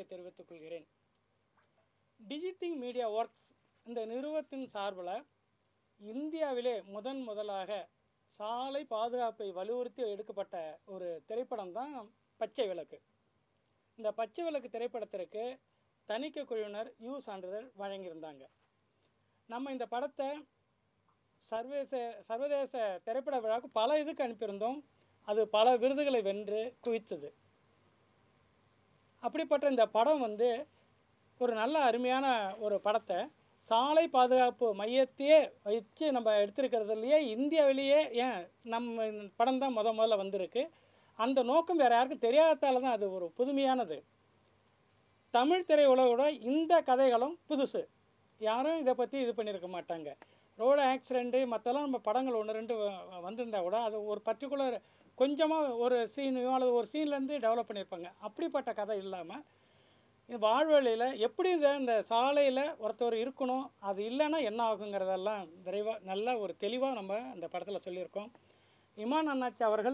தெரிவித்துக் கொள்கிறேன். டிஜிட்டிங் media works இந்த நிறுவனத்தின் சார்பில் இந்தியாவிலே முதலாக சாலை பாதுகாப்பை வலியுறுத்தி எடுக்கப்பட்ட ஒரு திரைப்படம் தான் பச்சை விளக்கு. இந்த பச்சை விளக்கு திரைப்படத்திற்கு தணிக்கை குழுவினர் சான்றிதழ் வழங்கியிருந்தாங்க. நம்ம இந்த படத்தை சர்வதேச திரைப்பட விழாவுக்கு பல இதுக்கு அனுப்பியிருந்தோம். அது பல விருதுகளை வென்று குவித்தது. அப்படிப்பட்ட இந்த படம் ஒரு நல்ல அருமையான ஒரு படத்தை சாலை பாதுகாப்பு மையத்தையே வச்சு நம்ம எடுத்திருக்கிறதுலையே இந்தியாவிலேயே ஏன் நம்ம படம் தான் முதல்ல வந்திருக்கு. அந்த நோக்கம் வேறு யாருக்கும் தெரியாததால தான் அது ஒரு புதுமையானது. தமிழ் திரையுலகோட இந்த கதைகளும் புதுசு. யாரும் இதை பற்றி இது பண்ணியிருக்க மாட்டாங்க. ரோடு ஆக்சிடெண்ட்டு மற்றெல்லாம் நம்ம படங்கள் 1-2 வந்திருந்தால் கூட அது ஒரு பர்டிகுலர் கொஞ்சமாக ஒரு சீனையோ அல்லது ஒரு சீன்லேருந்து டெவலப் பண்ணியிருப்பாங்க. அப்படிப்பட்ட கதை இல்லாமல் வாழ்வழியில் எப்படி இந்த சாலையில் ஒருத்தர் இருக்கணும், அது இல்லைன்னா என்ன ஆகுங்கிறதெல்லாம் விரைவாக நல்ல ஒரு தெளிவாக நம்ம அந்த படத்தில் சொல்லியிருக்கோம். இமான் அண்ணாச்சி அவர்கள்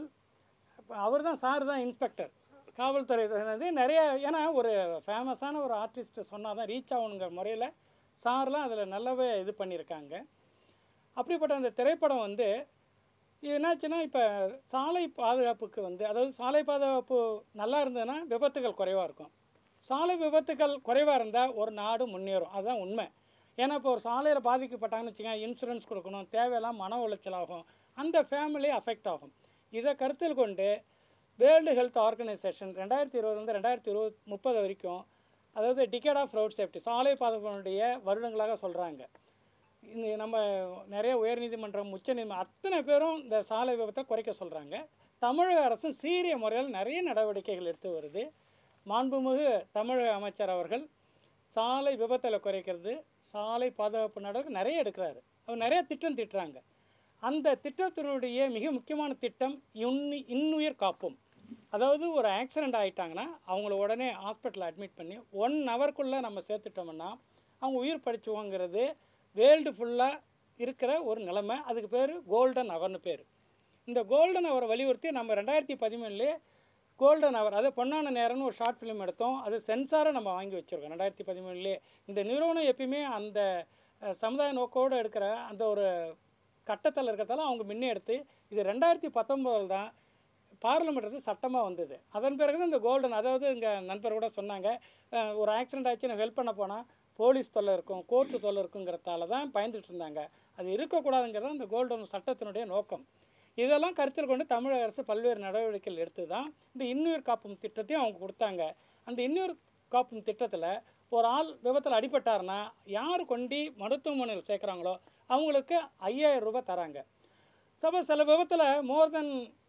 அவர் தான் சார் தான் இன்ஸ்பெக்டர் காவல்துறை நிறைய. ஏன்னா ஒரு ஃபேமஸான ஒரு ஆர்டிஸ்ட் சொன்னால் தான் ரீச் ஆகணுங்கிற முறையில் சார்லாம் அதில் நல்லாவே இது பண்ணியிருக்காங்க. அப்படிப்பட்ட அந்த திரைப்படம் என்னாச்சுன்னா இப்போ சாலை பாதுகாப்புக்கு அதாவது சாலை பாதுகாப்பு நல்லா இருந்ததுன்னா விபத்துகள் குறைவாக இருக்கும். சாலை விபத்துகள் குறைவாக இருந்தால் ஒரு நாடு முன்னேறும். அதுதான் உண்மை. ஏன்னா இப்போ ஒரு சாலையில் பாதிக்கப்பட்டாங்கன்னு வச்சுக்கோங்க, இன்சூரன்ஸ் கொடுக்கணும், தேவையெல்லாம் மன உளைச்சல் ஆகும், அந்த ஃபேமிலி அஃபெக்ட் ஆகும். இதை கருத்தில் கொண்டு வேர்ல்டு ஹெல்த் ஆர்கனைசேஷன் 2020 2030 வரைக்கும், அதாவது டிகேட் ஆஃப் ரோட் சேஃப்டி சாலை பாதுகாப்பினுடைய வருடங்களாக சொல்கிறாங்க. இந்த நம்ம நிறைய உயர்நீதிமன்றம் உச்சநீதிமன்றம் அத்தனை பேரும் இந்த சாலை விபத்தை குறைக்க சொல்கிறாங்க. தமிழக அரசு சீரிய முறையில் நிறைய நடவடிக்கைகள் எடுத்து வருது. மாண்புமிகு தமிழக அமைச்சர் அவர்கள் சாலை விபத்தில் குறைக்கிறது, சாலை பாதுகாப்பு நடவடிக்கை நிறைய எடுக்கிறாரு. அவர் நிறைய திட்டம் திட்டுறாங்க. அந்த திட்டத்தினுடைய மிக முக்கியமான திட்டம் இன்னுயிர் காப்போம். அதாவது ஒரு ஆக்சிடெண்ட் ஆகிட்டாங்கன்னா அவங்கள உடனே ஹாஸ்பிட்டலில் அட்மிட் பண்ணி 1 ஹவருக்குள்ளே நம்ம சேர்த்துட்டோம்னா அவங்க உயிர் படிச்சுவோங்கிறது வேர்ல்டு ஃபுல்லாக இருக்கிற ஒரு நிலைமை. அதுக்கு பேர் கோல்டன் ஹவர்னு பேர். இந்த கோல்டன் ஹவரை வலியுறுத்தி நம்ம 2013 கோல்டன் ஹவர், அது பொன்னான நேரம்னு ஒரு ஷார்ட் ஃபிலிம் எடுத்தோம். அது சென்சாரை நம்ம வாங்கி வச்சுருக்கோம் 2013. இந்த நிறுவனம் எப்பயுமே அந்த சமுதாய நோக்கோடு எடுக்கிற அந்த ஒரு கட்டத்தில் இருக்கிறதால அவங்க முன்னே எடுத்து இது 2019 தான் பார்லிமெண்ட்டு சட்டமாக வந்தது. அதன் பிறகு தான் இந்த கோல்டன், அதாவது இங்கே நண்பர் கூட சொன்னாங்க, ஒரு ஆக்சிடெண்ட் ஆச்சு நான் ஹெல்ப் பண்ண போனால் போலீஸ் தொல்லை இருக்கும், கோர்ட்டு தொல்லை இருக்குங்கிறதால தான் பயந்துட்டு இருந்தாங்க. அது இருக்கக்கூடாதுங்கிறது அந்த கோல்டன் சட்டத்தினுடைய நோக்கம். இதெல்லாம் கருத்தில் கொண்டு தமிழக அரசு பல்வேறு நடவடிக்கைகள் எடுத்து தான் இந்த இன்னுயிர் காப்பும் திட்டத்தையும் அவங்க கொடுத்தாங்க. அந்த இன்னுயிர் காப்பும் திட்டத்தில் ஒரு ஆள் விபத்தில் அடிபட்டாருன்னா யார் கொண்டு மருத்துவமனையில் சேர்க்குறாங்களோ அவங்களுக்கு 5000 ரூபாய் தராங்க. சப்போஸ் சில விபத்தில் மோர் தென்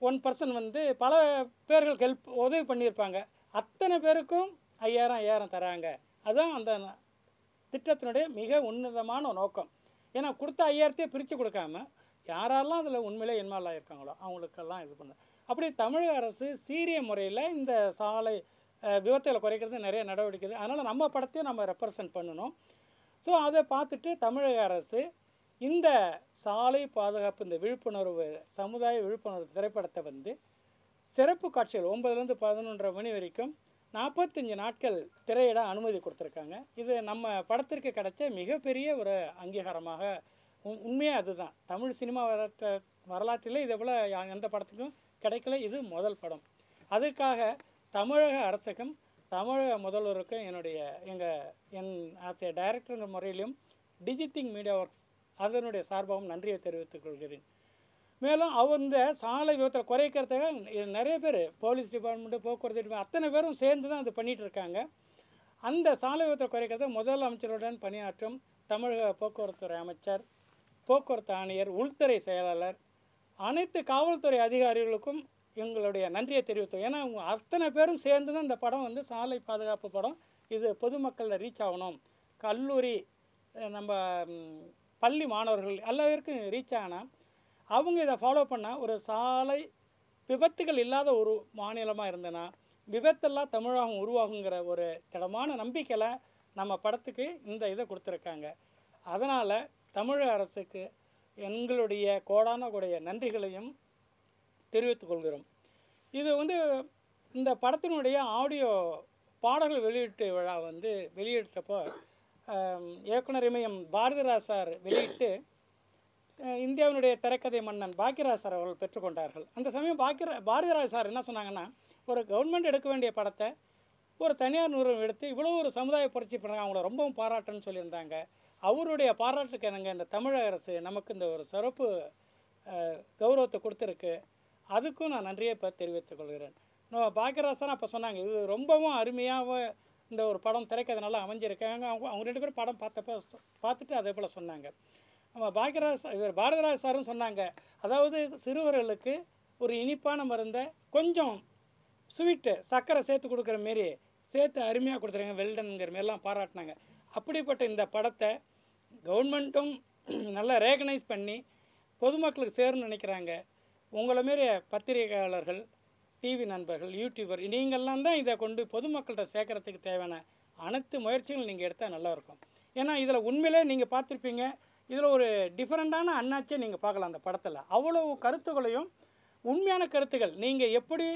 1% பல பேர்கள் உதவி பண்ணியிருப்பாங்க. அத்தனை பேருக்கும் 5000 தராங்க. அதுதான் அந்த திட்டத்தினுடைய மிக உன்னதமான நோக்கம். ஏன்னா கொடுத்த 5000 பிரித்து கொடுக்காம யாரெல்லாம் அதில் உண்மையிலே இன்வால்வ் ஆகியிருக்காங்களோ அவங்களுக்கெல்லாம் இது பண்ண. அப்படி தமிழக அரசு சீரிய முறையில் இந்த சாலை விபத்துகளை குறைக்கிறது நிறைய நடவடிக்கை. அதனால் நம்ம படத்தையும் நம்ம ரெப்ரசன்ட் பண்ணணும். ஸோ அதை பார்த்துட்டு தமிழக அரசு இந்த சாலை பாதுகாப்பு இந்த விழிப்புணர்வு சமுதாய விழிப்புணர்வு திரைப்படத்தை சிறப்பு காட்சிகள் 9லேருந்து 11:30 மணி வரைக்கும் 45 நாட்கள் திரையிட அனுமதி கொடுத்துருக்காங்க. இது நம்ம படத்திற்கு கிடைச்ச மிகப்பெரிய ஒரு அங்கீகாரமாக உண்மையாக அதுதான். தமிழ் சினிமா வரலாற்றில் இதை போல் எந்த படத்துக்கும் கிடைக்கல. இது முதல் படம். அதுக்காக தமிழக அரசுக்கும் தமிழக முதல்வருக்கும் என் ஆஸ் ஏ டைரக்டர் முறையிலும் டிஜிட்டிங் மீடியா ஒர்க்ஸ் அதனுடைய சார்பாகவும் நன்றியை தெரிவித்துக் கொள்கிறேன். மேலும் இந்த சாலை விபத்தில் குறைக்கிறதுக்காக நிறைய பேர் போலீஸ் டிபார்ட்மெண்ட்டு, போக்குவரத்து டிபார்ட்மெண்ட் அத்தனை பேரும் சேர்ந்து தான் அது பண்ணிகிட்டு இருக்காங்க. அந்த சாலை விபத்தை குறைக்கிறத முதல் அமைச்சருடன் பணியாற்றும் தமிழக போக்குவரத்துறை அமைச்சர், போக்குவரத்து ஆணையர், உள்துறை செயலாளர், அனைத்து காவல்துறை அதிகாரிகளுக்கும் எங்களுடைய நன்றியை தெரிவித்தோம். ஏன்னா அவங்க அத்தனை பேரும் சேர்ந்து தான் இந்த படம் சாலை பாதுகாப்பு படம் இது பொதுமக்களில் ரீச் ஆகணும், கல்லூரி நம்ம பள்ளி மாணவர்கள் எல்லாருக்கும் ரீச் ஆனால் அவங்க இதை ஃபாலோ பண்ணால் ஒரு சாலை விபத்துகள் இல்லாத ஒரு மாநிலமாக இருந்ததுன்னா விபத்தெல்லாம் தமிழகம் உருவாகுங்கிற ஒரு திடமான நம்பிக்கையில் நம்ம படத்துக்கு இந்த இதை கொடுத்துருக்காங்க. அதனால் தமிழக அரசுக்கு எங்களுடைய கோடான கூடிய நன்றிகளையும் தெரிவித்துக் கொள்கிறோம். இது இந்த படத்தினுடைய ஆடியோ பாடல்கள் வெளியீட்டு விழா வந்து வெளியிட்டப்போ இயக்குனர் இமயம் பாரதிராஜ் சார் வெளியிட்டு இந்தியாவினுடைய திரைக்கதை மன்னன் பாக்யராஜ் சார் அவர்கள் பெற்றுக்கொண்டார்கள். அந்த சமயம் பாரதிராஜ் சார் என்ன சொன்னாங்கன்னா, ஒரு கவர்மெண்ட் எடுக்க வேண்டிய படத்தை ஒரு தனியார் நிறுவனம் எடுத்து இவ்வளோ ஒரு சமுதாய புரட்சி பண்ணுறாங்க, அவங்கள ரொம்பவும் பாராட்டுன்னு சொல்லியிருந்தாங்க. அவருடைய பாராட்டுக்கு என்னங்க இந்த தமிழக அரசு நமக்கு இந்த ஒரு சிறப்பு கௌரவத்தை கொடுத்துருக்கு. அதுக்கும் நான் நன்றியை இப்போ தெரிவித்துக் கொள்கிறேன். நம்ம பாக்யராஜ் சார் அப்போ சொன்னாங்க, இது ரொம்பவும் அருமையாக இந்த ஒரு படம் திரைக்கதை நல்லா அமைஞ்சிருக்காங்க. அவங்க 2 பேரும் படம் பார்த்துட்டு அதே போல் சொன்னாங்க. நம்ம பாரதிராஜ் சாரும் சொன்னாங்க, அதாவது சிறுவர்களுக்கு ஒரு இனிப்பான மருந்தை கொஞ்சம் ஸ்வீட்டு சர்க்கரை சேர்த்து கொடுக்குற மாரி சேர்த்து அருமையாக கொடுத்துருங்க, வெல்டனுங்கிற மாரிலாம் பாராட்டினாங்க. அப்படிப்பட்ட இந்த படத்தை கவர்மெண்ட்டும் நல்லா ரெகனைஸ் பண்ணி பொதுமக்களுக்கு சேரும்னு நினைக்கிறாங்க. உங்களை மாரி பத்திரிகையாளர்கள், டிவி நண்பர்கள், யூடியூபர் நீங்கள்லாம் தான் இதை கொண்டு பொதுமக்கள்கிட்ட சேர்க்கறதுக்கு தேவையான அனைத்து முயற்சிகளும் நீங்கள் எடுத்தால் நல்லாயிருக்கும். ஏன்னா இதில் உண்மையிலே நீங்கள் பார்த்துருப்பீங்க, இதில் ஒரு டிஃப்ரெண்ட்டான அண்ணாச்சியை நீங்கள் பார்க்கலாம். அந்த படத்தில் அவ்வளவு கருத்துக்களையும் உண்மையான கருத்துக்கள், நீங்கள் எப்படி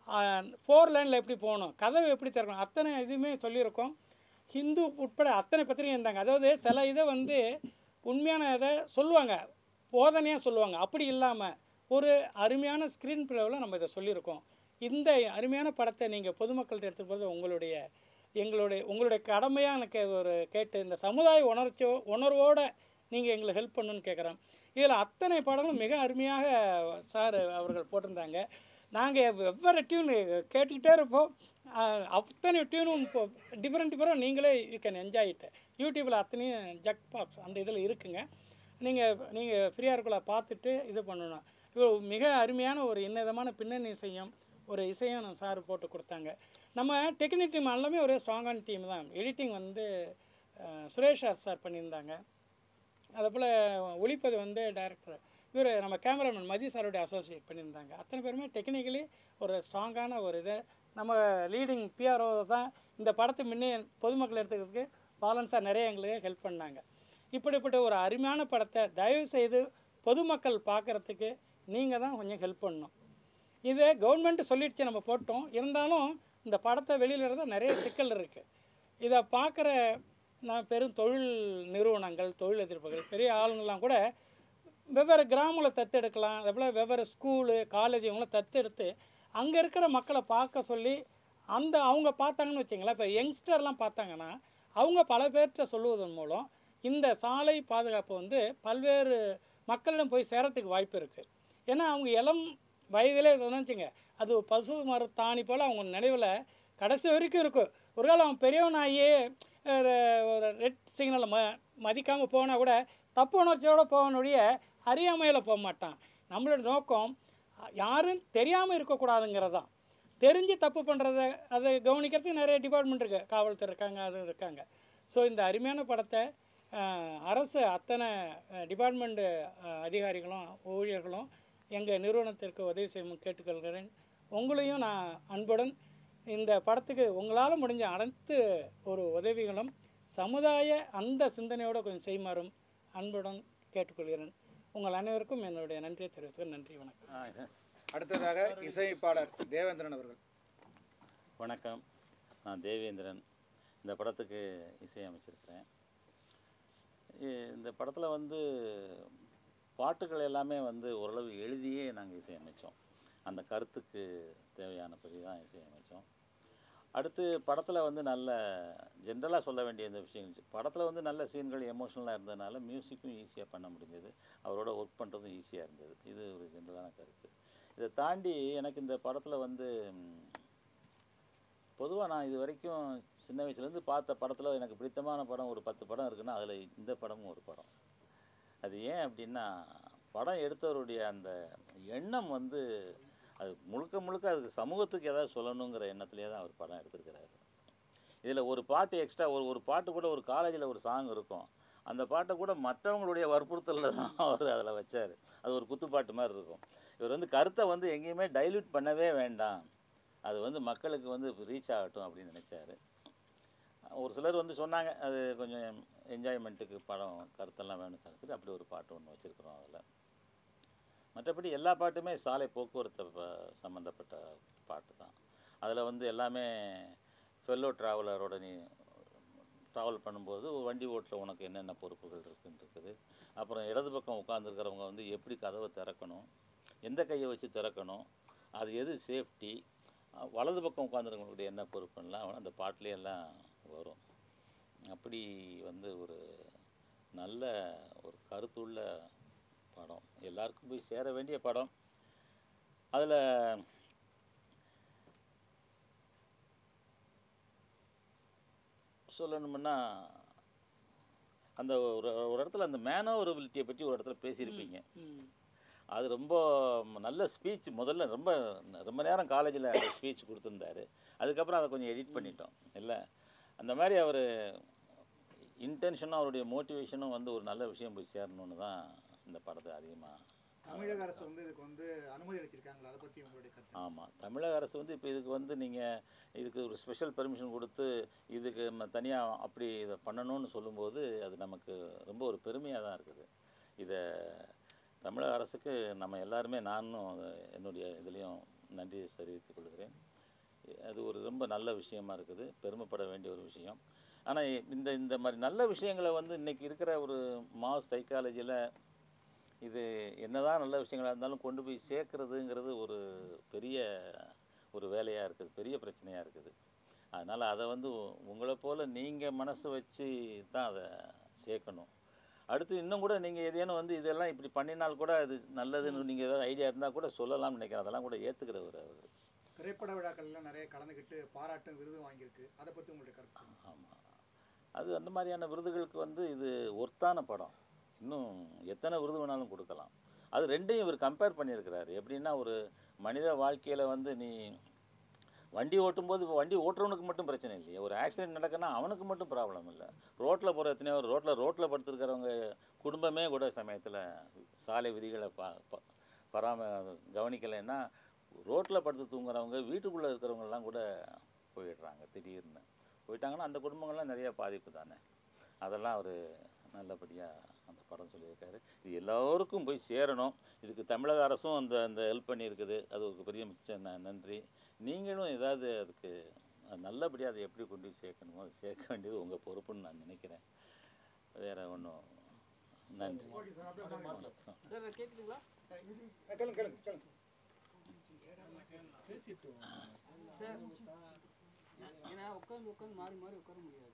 4 லைனில் எப்படி போகணும், கதவை எப்படி திறக்கணும், அத்தனை இதுவுமே சொல்லியிருக்கோம். ஹிந்து உட்பட அத்தனை பத்திரிகை இருந்தாங்க. அதாவது சில இதை வந்து உண்மையான இதை சொல்லுவாங்க, போதனையாக சொல்லுவாங்க. அப்படி இல்லாமல் ஒரு அருமையான ஸ்க்ரீன் பிளேவில் நம்ம இதை சொல்லியிருக்கோம். இந்த அருமையான படத்தை நீங்கள் பொதுமக்கள்கிட்ட எடுத்துகிட்டு போகிறது உங்களுடைய கடமையாக எனக்கு ஒரு கேட்டு இந்த சமுதாய உணர்வோடு நீங்கள் எங்களுக்கு ஹெல்ப் பண்ணணுன்னு கேட்குறேன். இதில் அத்தனை படங்களும் மிக அருமையாக சார் அவர்கள் போட்டிருந்தாங்க. நாங்கள் வெவ்வேறு டியூன் கேட்டுக்கிட்டே இருப்போம். அத்தனை டியூனும் இப்போ டிஃப்ரெண்ட் நீங்களே யூ கேன் என்ஜாய் இட். யூடியூப்பில் அத்தனையும் ஜக் பாக்ஸ் அந்த இதில் இருக்குங்க. நீங்கள் ஃப்ரீயாக இருக்கல பார்த்துட்டு இது பண்ணணும். மிக அருமையான ஒரு இன்னதமான பின்னணி ஒரு இசையும் நம்ம சார் போட்டு கொடுத்தாங்க. நம்ம டெக்னிக் டீம் எல்லாமே ஒரே ஸ்ட்ராங்கான டீம் தான். எடிட்டிங் வந்து சுரேஷ் சார் பண்ணியிருந்தாங்க. அதேபோல் ஒளிப்பது வந்து டைரக்டர் நம்ம கேமராமேன் மதி சாருடைய அசோசியேட் பண்ணியிருந்தாங்க. அத்தனை பேருமே டெக்னிக்கலி ஒரு ஸ்ட்ராங்கான ஒரு இது. நம்ம லீடிங் பிஆர்ஓ தான் இந்த படத்தை முன்னே பொதுமக்கள் எடுத்துக்கிறதுக்கு பாலன்ஸாக நிறைய எங்களுக்கு ஹெல்ப் பண்ணாங்க. இப்படிப்பட்ட ஒரு அருமையான படத்தை தயவுசெய்து பொதுமக்கள் பார்க்குறதுக்கு நீங்கள் தான் கொஞ்சம் ஹெல்ப் பண்ணணும். இது கவர்மெண்ட்டு சொல்லிடுச்சு, நம்ம போட்டோம். இருந்தாலும் இந்த படத்தை வெளியிடுறத நிறைய சிக்கல் இருக்குது. இதை பார்க்குற பெரும் தொழில் நிறுவனங்கள், தொழிலதிபர்கள், பெரிய ஆளுங்கள்லாம் கூட வெவ்வேறு கிராமங்களை தத்தெடுக்கலாம். அதேபோல் வெவ்வேறு ஸ்கூலு, காலேஜ் இவங்களாம் தத்தெடுத்து அங்கே இருக்கிற மக்களை பார்க்க சொல்லி அவங்க பார்த்தாங்கன்னு வச்சிங்களேன். இப்போ யங்ஸ்டர்லாம் பார்த்தாங்கன்னா அவங்க பல பேர்கிட்ட சொல்லுவதன் மூலம் இந்த சாலை பாதுகாப்பு வந்து பல்வேறு மக்களிடம் போய் சேரத்துக்கு வாய்ப்பு இருக்குது. ஏன்னா அவங்க இளம் வயதிலே சொன்னிச்சுங்க, அது பசு மரத்தாணி போல் அவங்க நினைவில் கடைசி வரைக்கும் இருக்கும். ஒரு காலம் அவன் பெரியவனாகியே ஒரு ரெட் சிக்னலை மதிக்காமல் போனால் கூட தப்பு உணர்ச்சியோடு போவனுடைய அறியாமையில் போக மாட்டான். நம்மளோட நோக்கம் யாரும் தெரியாமல் இருக்கக்கூடாதுங்கிறது தான். தெரிஞ்சு தப்பு பண்ணுறத அதை கவனிக்கிறதுக்கு நிறைய டிபார்ட்மெண்ட் இருக்குது, காவல்துறை இருக்காங்க, அது இருக்காங்க. ஸோ இந்த அருமையான படத்தை அரசு அத்தனை டிபார்ட்மெண்ட்டு அதிகாரிகளும் ஊழியர்களும் எங்கள் நிறுவனத்திற்கு உதவி செய்யணும் கேட்டுக்கொள்கிறேன். உங்களையும் நான் அன்புடன் இந்த படத்துக்கு உங்களால் முடிஞ்ச அனைத்து ஒரு உதவிகளும் சமுதாய அந்த சிந்தனையோடு கொஞ்சம் செய்யுமாறும் அன்புடன் கேட்டுக்கொள்கிறேன். உங்கள் அனைவருக்கும் என்னுடைய நன்றியை தெரிவித்துக்கிறேன். நன்றி, வணக்கம். அடுத்ததாக இசையமைப்பாளர் தேவேந்திரன் அவர்கள். வணக்கம், நான் தேவேந்திரன். இந்த படத்துக்கு இசையமைச்சிருக்கிறேன். இந்த படத்தில் வந்து பாட்டுகள் எல்லாமே வந்து ஓரளவு எழுதியே நாங்கள் இசையமைத்தோம். அந்த கருத்துக்கு தேவையானபடி தான் இசையமைத்தோம். அடுத்து படத்தில் வந்து நல்ல ஜென்ரலாக சொல்ல வேண்டிய இந்த விஷயங்கள், படத்தில் வந்து நல்ல சீன்கள் எமோஷ்னலாக இருந்ததுனால மியூசிக்கும் ஈஸியாக பண்ண முடிஞ்சது, அவரோட ஒர்க் பண்ணுறதும் ஈஸியாக இருந்தது. இது ஒரு ஜென்ரலான கருத்து. இதை தாண்டி எனக்கு இந்த படத்தில் வந்து பொதுவாக நான் இது வரைக்கும் சின்ன வயசுலேருந்து பார்த்த படத்தில் எனக்கு பிடித்தமான படம் ஒரு 10 படம் இருக்குன்னா அதில் இந்த படமும் ஒரு படம். அது ஏன் அப்படின்னா, படம் எடுத்தவருடைய அந்த எண்ணம் வந்து அது முழுக்க அதுக்கு சமூகத்துக்கு ஏதாவது சொல்லணுங்கிற எண்ணத்துலேயே தான் அவர் படம் எடுத்திருக்கிறாரு. இதில் ஒரு பாட்டு எக்ஸ்ட்ரா ஒரு பாட்டு கூட ஒரு காலேஜில் ஒரு சாங் இருக்கும், அந்த பாட்டை கூட மற்றவங்களுடைய வற்புறுத்தலில் தான் அவர் அதில் வச்சார். அது ஒரு குத்துப்பாட்டு மாதிரி இருக்கும். இவர் வந்து கருத்தை வந்து எங்கேயுமே டைல்யூட் பண்ணவே வேண்டாம், அது வந்து மக்களுக்கு வந்து ரீச் ஆகட்டும் அப்படின்னு நினச்சார். ஒரு சிலர் வந்து சொன்னாங்க அது கொஞ்சம் என்ஜாய்மெண்ட்டுக்கு படம் கருத்தெல்லாம் வேணும் சார், சரி அப்படி ஒரு பாட்டு ஒன்று வச்சுருக்குறோம் அதில். மற்றபடி எல்லா பாட்டுமே சாலை போக்குவரத்து சம்மந்தப்பட்ட பாட்டு தான். அதில் வந்து எல்லாமே ஃபெல்லோ ட்ராவலரோட நீ ட்ராவல் பண்ணும்போது வண்டி ஓட்டில் உனக்கு என்னென்ன பொறுப்புகள் இருக்குன்னு இருக்குது. அப்புறம் இடது பக்கம் உட்காந்துருக்கிறவங்க வந்து எப்படி கதவை திறக்கணும், எந்த கையை வச்சு திறக்கணும், அது எது சேஃப்டி, வலது பக்கம் உட்காந்துருக்கவங்களுடைய என்ன பொறுப்புன்னெலாம் அந்த பாட்டிலே எல்லாம் வரும். அப்படி வந்து ஒரு நல்ல ஒரு கருத்துள்ள படம், எல்லாருக்கும் போய் சேர வேண்டிய படம். அதில் சொல்லணும்னா அந்த ஒரு இடத்துல அந்த மேனோரபிலிட்டியை பற்றி ஒரு இடத்துல பேசியிருப்பீங்க. அது ரொம்ப நல்ல ஸ்பீச். முதல்ல ரொம்ப ரொம்ப நேரம் காலேஜில் அந்த ஸ்பீச் கொடுத்துருந்தாரு. அதுக்கப்புறம் அதை கொஞ்சம் எடிட் பண்ணிட்டோம் இல்லை. அந்த மாதிரி அவர் இன்டென்ஷனும் அவருடைய மோட்டிவேஷனும் வந்து ஒரு நல்ல விஷயம் போய் சேரணுன்னு தான் இந்த படத்தை அதிகமாக. தமிழக அரசு வந்து இதுக்கு வந்து அனுமதி அளிச்சிருக்காங்களா, அதை பற்றி உங்களுடைய கருத்து? ஆமாம், தமிழக அரசு வந்து இப்போ இதுக்கு வந்து நீங்கள் இதுக்கு ஒரு ஸ்பெஷல் பெர்மிஷன் கொடுத்து இதுக்கு தனியாக அப்படி இதை பண்ணணும்னு சொல்லும்போது அது நமக்கு ரொம்ப ஒரு பெருமையாக தான் இருக்குது. இதை தமிழக அரசுக்கு நம்ம எல்லாருமே, நானும் என்னுடைய இதுலேயும் நன்றி தெரிவித்துக் கொள்கிறேன். அது ஒரு ரொம்ப நல்ல விஷயமா இருக்குது, பெருமைப்பட வேண்டிய ஒரு விஷயம். ஆனால் இந்த மாதிரி நல்ல விஷயங்களை வந்து இன்றைக்கி இருக்கிற ஒரு மாஸ் சைக்காலஜியில் இது என்னதான் நல்ல விஷயங்களாக இருந்தாலும் கொண்டு போய் சேர்க்குறதுங்கிறது ஒரு பெரிய ஒரு வேலையாக இருக்குது, பெரிய பிரச்சனையாக இருக்குது. அதனால் அதை வந்து உங்களை போல் நீங்கள் மனசு வச்சு தான் அதை சேர்க்கணும். அடுத்து இன்னும் கூட நீங்கள் ஏதேனும் வந்து இதெல்லாம் இப்படி பண்ணினால் கூட அது நல்லதுன்னு நீங்கள் ஏதாவது ஐடியா இருந்தால் கூட சொல்லலாம்னு நினைக்கிறேன். அதெல்லாம் கூட ஏற்றுக்கிறவர் அவர். திரைப்பட விழாக்கள்லாம் நிறைய கலந்துக்கிட்டு பாராட்டும் விருது வாங்கியிருக்கு, அதை பற்றி உங்களுடைய கருத்து? ஆமாம், அது அந்த மாதிரியான விருதுகளுக்கு வந்து இது ஒர்த்தான படம். இன்னும் எத்தனை விருது வேணாலும் கொடுக்கலாம். அது ரெண்டையும் இவர் கம்பேர் பண்ணியிருக்கிறாரு. எப்படின்னா ஒரு மனித வாழ்க்கையில் வந்து நீ வண்டி ஓட்டும்போது இப்போ வண்டி ஓட்டுறவனுக்கு மட்டும் பிரச்சனை இல்லையே, ஒரு ஆக்சிடென்ட் நடக்குன்னா அவனுக்கு மட்டும் ப்ராப்ளம் இல்லை. ரோட்டில் போகிற எத்தனையோ ரோட்டில் படுத்துருக்கிறவங்க குடும்பமே கூட சமயத்தில் சாலை விதிகளை கவனிக்கலைன்னா ரோட்டில் படுத்து தூங்குறவங்க வீட்டுக்குள்ளே இருக்கிறவங்கெல்லாம் கூட போயிடுறாங்க. திடீர்னு போயிட்டாங்கன்னா அந்த குடும்பங்கள்லாம் நிறைய பாதிப்பு தானே. அதெல்லாம் அவர் நல்லபடியாக அந்த படம் சொல்லியிருக்காரு. இது எல்லோருக்கும் போய் சேரணும். இதுக்கு தமிழக அரசும் அந்த ஹெல்ப் பண்ணியிருக்குது. அது ஒரு பெரிய மிச்ச நன்றி. நீங்களும் ஏதாவது அதுக்கு நல்லபடியாக அதை எப்படி கொண்டு போய் சேர்க்கணுமோ அதை சேர்க்க வேண்டியது உங்கள் பொறுப்புன்னு நான் நினைக்கிறேன். வேறு ஒன்றும் நன்றி. ஏன்னா உட்காந்து மாறி மாறி உட்கார முடியாது.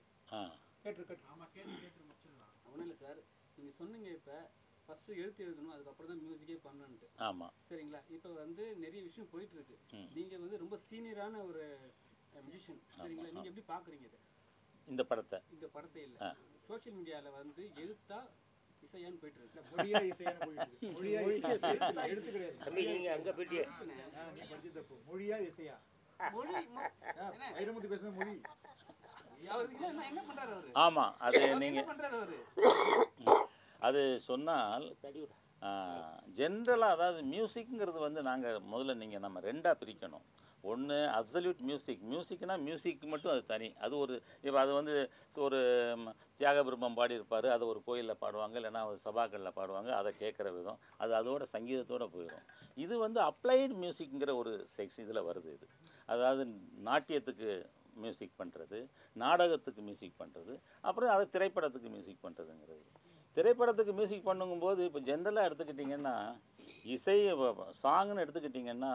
ஒன்றும் இல்லை சார், நீங்கள் சொன்னீங்க இப்போ ஃபஸ்ட்டு எழுத்து எழுதணும், அதுக்கப்புறம் தான் மியூசிக்கே பண்ணணுன்ட்டு. ஆமாம், சரிங்களா? இப்போ வந்து நிறைய விஷயம் போயிட்டு இருக்கு. நீங்கள் வந்து ரொம்ப சீனியரான ஒரு மியூசிஷியன். சரிங்களா? நீங்கள் எப்படி பார்க்குறீங்க இது? இந்த படத்தை இல்லை, சோஷியல் மீடியாவில் வந்து எழுத்தா இசையான்னு போயிட்டு இருக்கு. மொழியா இசையான்னு போயிட்டு இருக்கு. மொழியா இசையா எடுத்து கிடையாது. நீங்க அங்க போயிட்டு படிச்சு தப்பு. மொழியா இசையா? மொழி வைரமுத்து பேசுன மொழி. என்ன பண்றாரு அவரு? ஆமாம், அது நீங்கள் பண்றாரு அவரு அது சொன்னால் ஜென்ரலாக, அதாவது மியூசிக்குங்கிறது வந்து நாங்கள் முதல்ல நம்ம ரெண்டாக பிரிக்கணும். ஒன்று அப்சல்யூட் மியூசிக்னால் மியூசிக்கு மட்டும் அது தனி. அது ஒரு இப்போ அது வந்து ஒரு தியாகபிரம்மம் பாடியிருப்பார், அதை ஒரு கோயிலில் பாடுவாங்க, இல்லைன்னா ஒரு சபாக்களில் பாடுவாங்க, அதை கேட்குற விதம் அது அதோட சங்கீதத்தோடு போயிடும். இது வந்து அப்ளைடு மியூசிக்குங்கிற ஒரு இதில் வருது. இது அதாவது நாட்டியத்துக்கு மியூசிக் பண்ணுறது, நாடகத்துக்கு மியூசிக் பண்ணுறது, அப்புறம் அதை திரைப்படத்துக்கு மியூசிக் பண்ணுறதுங்கிறது. திரைப்படத்துக்கு மியூசிக் பண்ணுங்கும்போது இப்போ ஜென்ரலாக எடுத்துக்கிட்டிங்கன்னா இசை சாங்னு எடுத்துக்கிட்டிங்கன்னா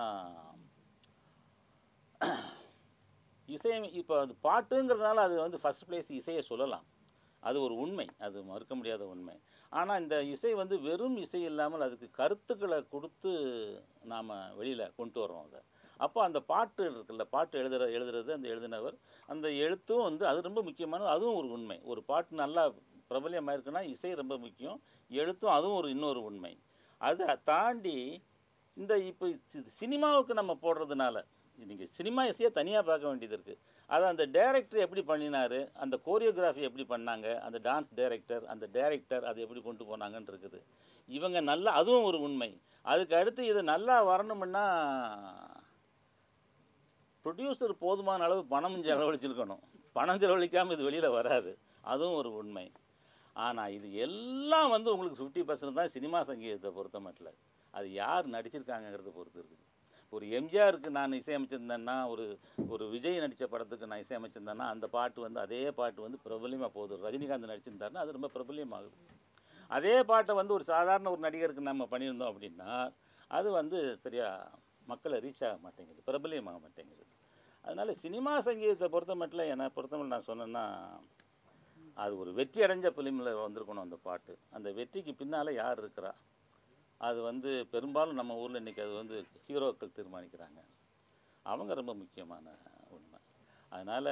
இசை இப்போ அது பாட்டுங்கிறதுனால அது வந்து ஃபஸ்ட் பிளேஸ் இசையை சொல்லலாம். அது ஒரு உண்மை, அது மறுக்க முடியாத உண்மை. ஆனால் இந்த இசை வந்து வெறும் இசை இல்லாமல் அதுக்கு கருத்துக்களை கொடுத்து நாம் வெளியில் கொண்டு வரோம். அதை அப்போ அந்த பாட்டு இருக்குல்ல, பாட்டு எழுதுறது அந்த எழுதினவர், அந்த எழுத்தும் வந்து அது ரொம்ப முக்கியமானது. அதுவும் ஒரு உண்மை. ஒரு பாட்டு நல்லா பிரபலியமாக இருக்குன்னா இசை ரொம்ப முக்கியம், எழுத்தும் அதுவும் இன்னொரு உண்மை. அதை தாண்டி இந்த இப்போ சினிமாவுக்கு நம்ம போடுறதுனால நீங்கள் சினிமா இசையை தனியாக பார்க்க வேண்டியது இருக்குது. அதை அந்த டைரக்டர் எப்படி பண்ணினார், அந்த கோரியோகிராஃபி எப்படி பண்ணாங்க, அந்த டான்ஸ் டைரக்டர் அதை எப்படி கொண்டு போனாங்கன்னு இருக்குது. இவங்க நல்லா, அதுவும் ஒரு உண்மை. அதுக்கு அடுத்து இது நல்லா வரணும்னா ப்ரொடியூசர் போதுமான அளவு பணம் செலவழிச்சிருக்கணும். பணம் செலவழிக்காமல் இது வெளியில் வராது, அதுவும் ஒரு உண்மை. ஆனால் இது எல்லாம் வந்து உங்களுக்கு 50% தான் சினிமா சங்கீதத்தை பொறுத்த மட்டும். அது யார் நடிச்சிருக்காங்கிறத பொறுத்து இருக்குது. ஒரு எம்ஜிஆருக்கு நான் இசையமைச்சிருந்தேன்னா, ஒரு ஒரு விஜய் நடித்த படத்துக்கு நான் இசையமைச்சிருந்தேன்னா, அந்த பாட்டு வந்து அதே பாட்டு வந்து பிரபல்யமாக போகுது. ரஜினிகாந்த் நடிச்சிருந்தாருன்னா அது ரொம்ப பிரபல்யமாகுது. அதே பாட்டை வந்து ஒரு சாதாரண ஒரு நடிகருக்கு நம்ம பண்ணியிருந்தோம் அப்படின்னா, அது வந்து சரியாக மக்களை ரீச் ஆக மாட்டேங்குது, பிரபல்யமாக மாட்டேங்குது. அதனால் சினிமா சங்கீதத்தை பொறுத்த மட்டும் என்னை பொறுத்தமட்டில் நான் சொன்னேன்னா, அது ஒரு வெற்றி அடைஞ்ச ஃபிலிமில் வந்திருக்கணும் அந்த பாட்டு. அந்த வெற்றிக்கு பின்னால் யார் இருக்கிறா, அது வந்து பெரும்பாலும் நம்ம ஊரில் இன்றைக்கி அது வந்து ஹீரோக்கள் தீர்மானிக்கிறாங்க. அவங்க ரொம்ப முக்கியமான உண்மை. அதனால்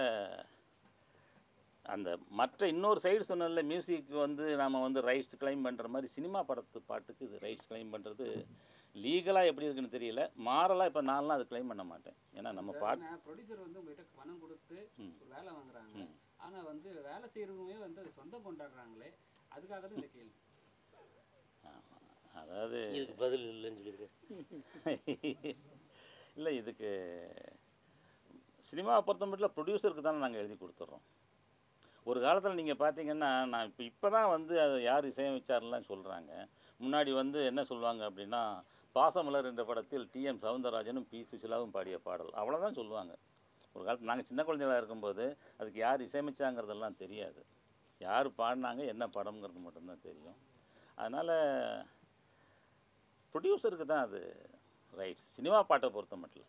அந்த மற்ற இன்னொரு சைடு சொன்னதில்ல, மியூசிக் வந்து நாம் வந்து ரைட்ஸ் கிளைம் பண்ணுற மாதிரி சினிமா படத்து பாட்டுக்கு ரைட்ஸ் கிளைம் பண்ணுறது லீகலாக எப்படி இருக்குன்னு தெரியல. மாறலாக இப்போ நான்லாம் அது கிளைம் பண்ண மாட்டேன். ஏன்னா நம்ம பாட்டு ப்ரொடியூசர் வந்து உங்ககிட்ட பணம் கொடுத்து ஒரு வேலை வாங்குறாங்க, ஆனால் வந்து வேலை செய்கிறவங்களே வந்து அது சொந்தம் கொண்டாடுறாங்களே, அதுக்காக தான் இந்த கேள்வி. அதாவது இதுக்கு பதில் இல்லைன்னு சொல்லியிருக்கேன். இல்லை, இதுக்கு சினிமாவை பொறுத்த மட்டும் ப்ரொடியூசருக்கு தானே நாங்கள் எழுதி கொடுத்துட்றோம். ஒரு காலத்தில் நீங்கள் பார்த்தீங்கன்னா, நான் இப்போ தான் வந்து அதை யார் இசையமைச்சார்லாம் சொல்கிறாங்க. முன்னாடி வந்து என்ன சொல்லுவாங்க அப்படின்னா, பாசமலர் என்ற படத்தில் டிஎம் சவுந்தரராஜனும் பி சுசிலாவும் பாடிய பாடல், அவ்வளோதான் சொல்லுவாங்க. ஒரு காலத்தில் நாங்கள் சின்ன குழந்தைகளாக இருக்கும்போது அதுக்கு யார் இசையமைச்சாங்கிறதெல்லாம் தெரியாது. யார் பாடினாங்க, என்ன படம்ங்கிறது மட்டும்தான் தெரியும். அதனால் ப்ரொடியூசருக்கு தான் அது ரைட்ஸ், சினிமா பாட்டை பொறுத்த மட்டும்.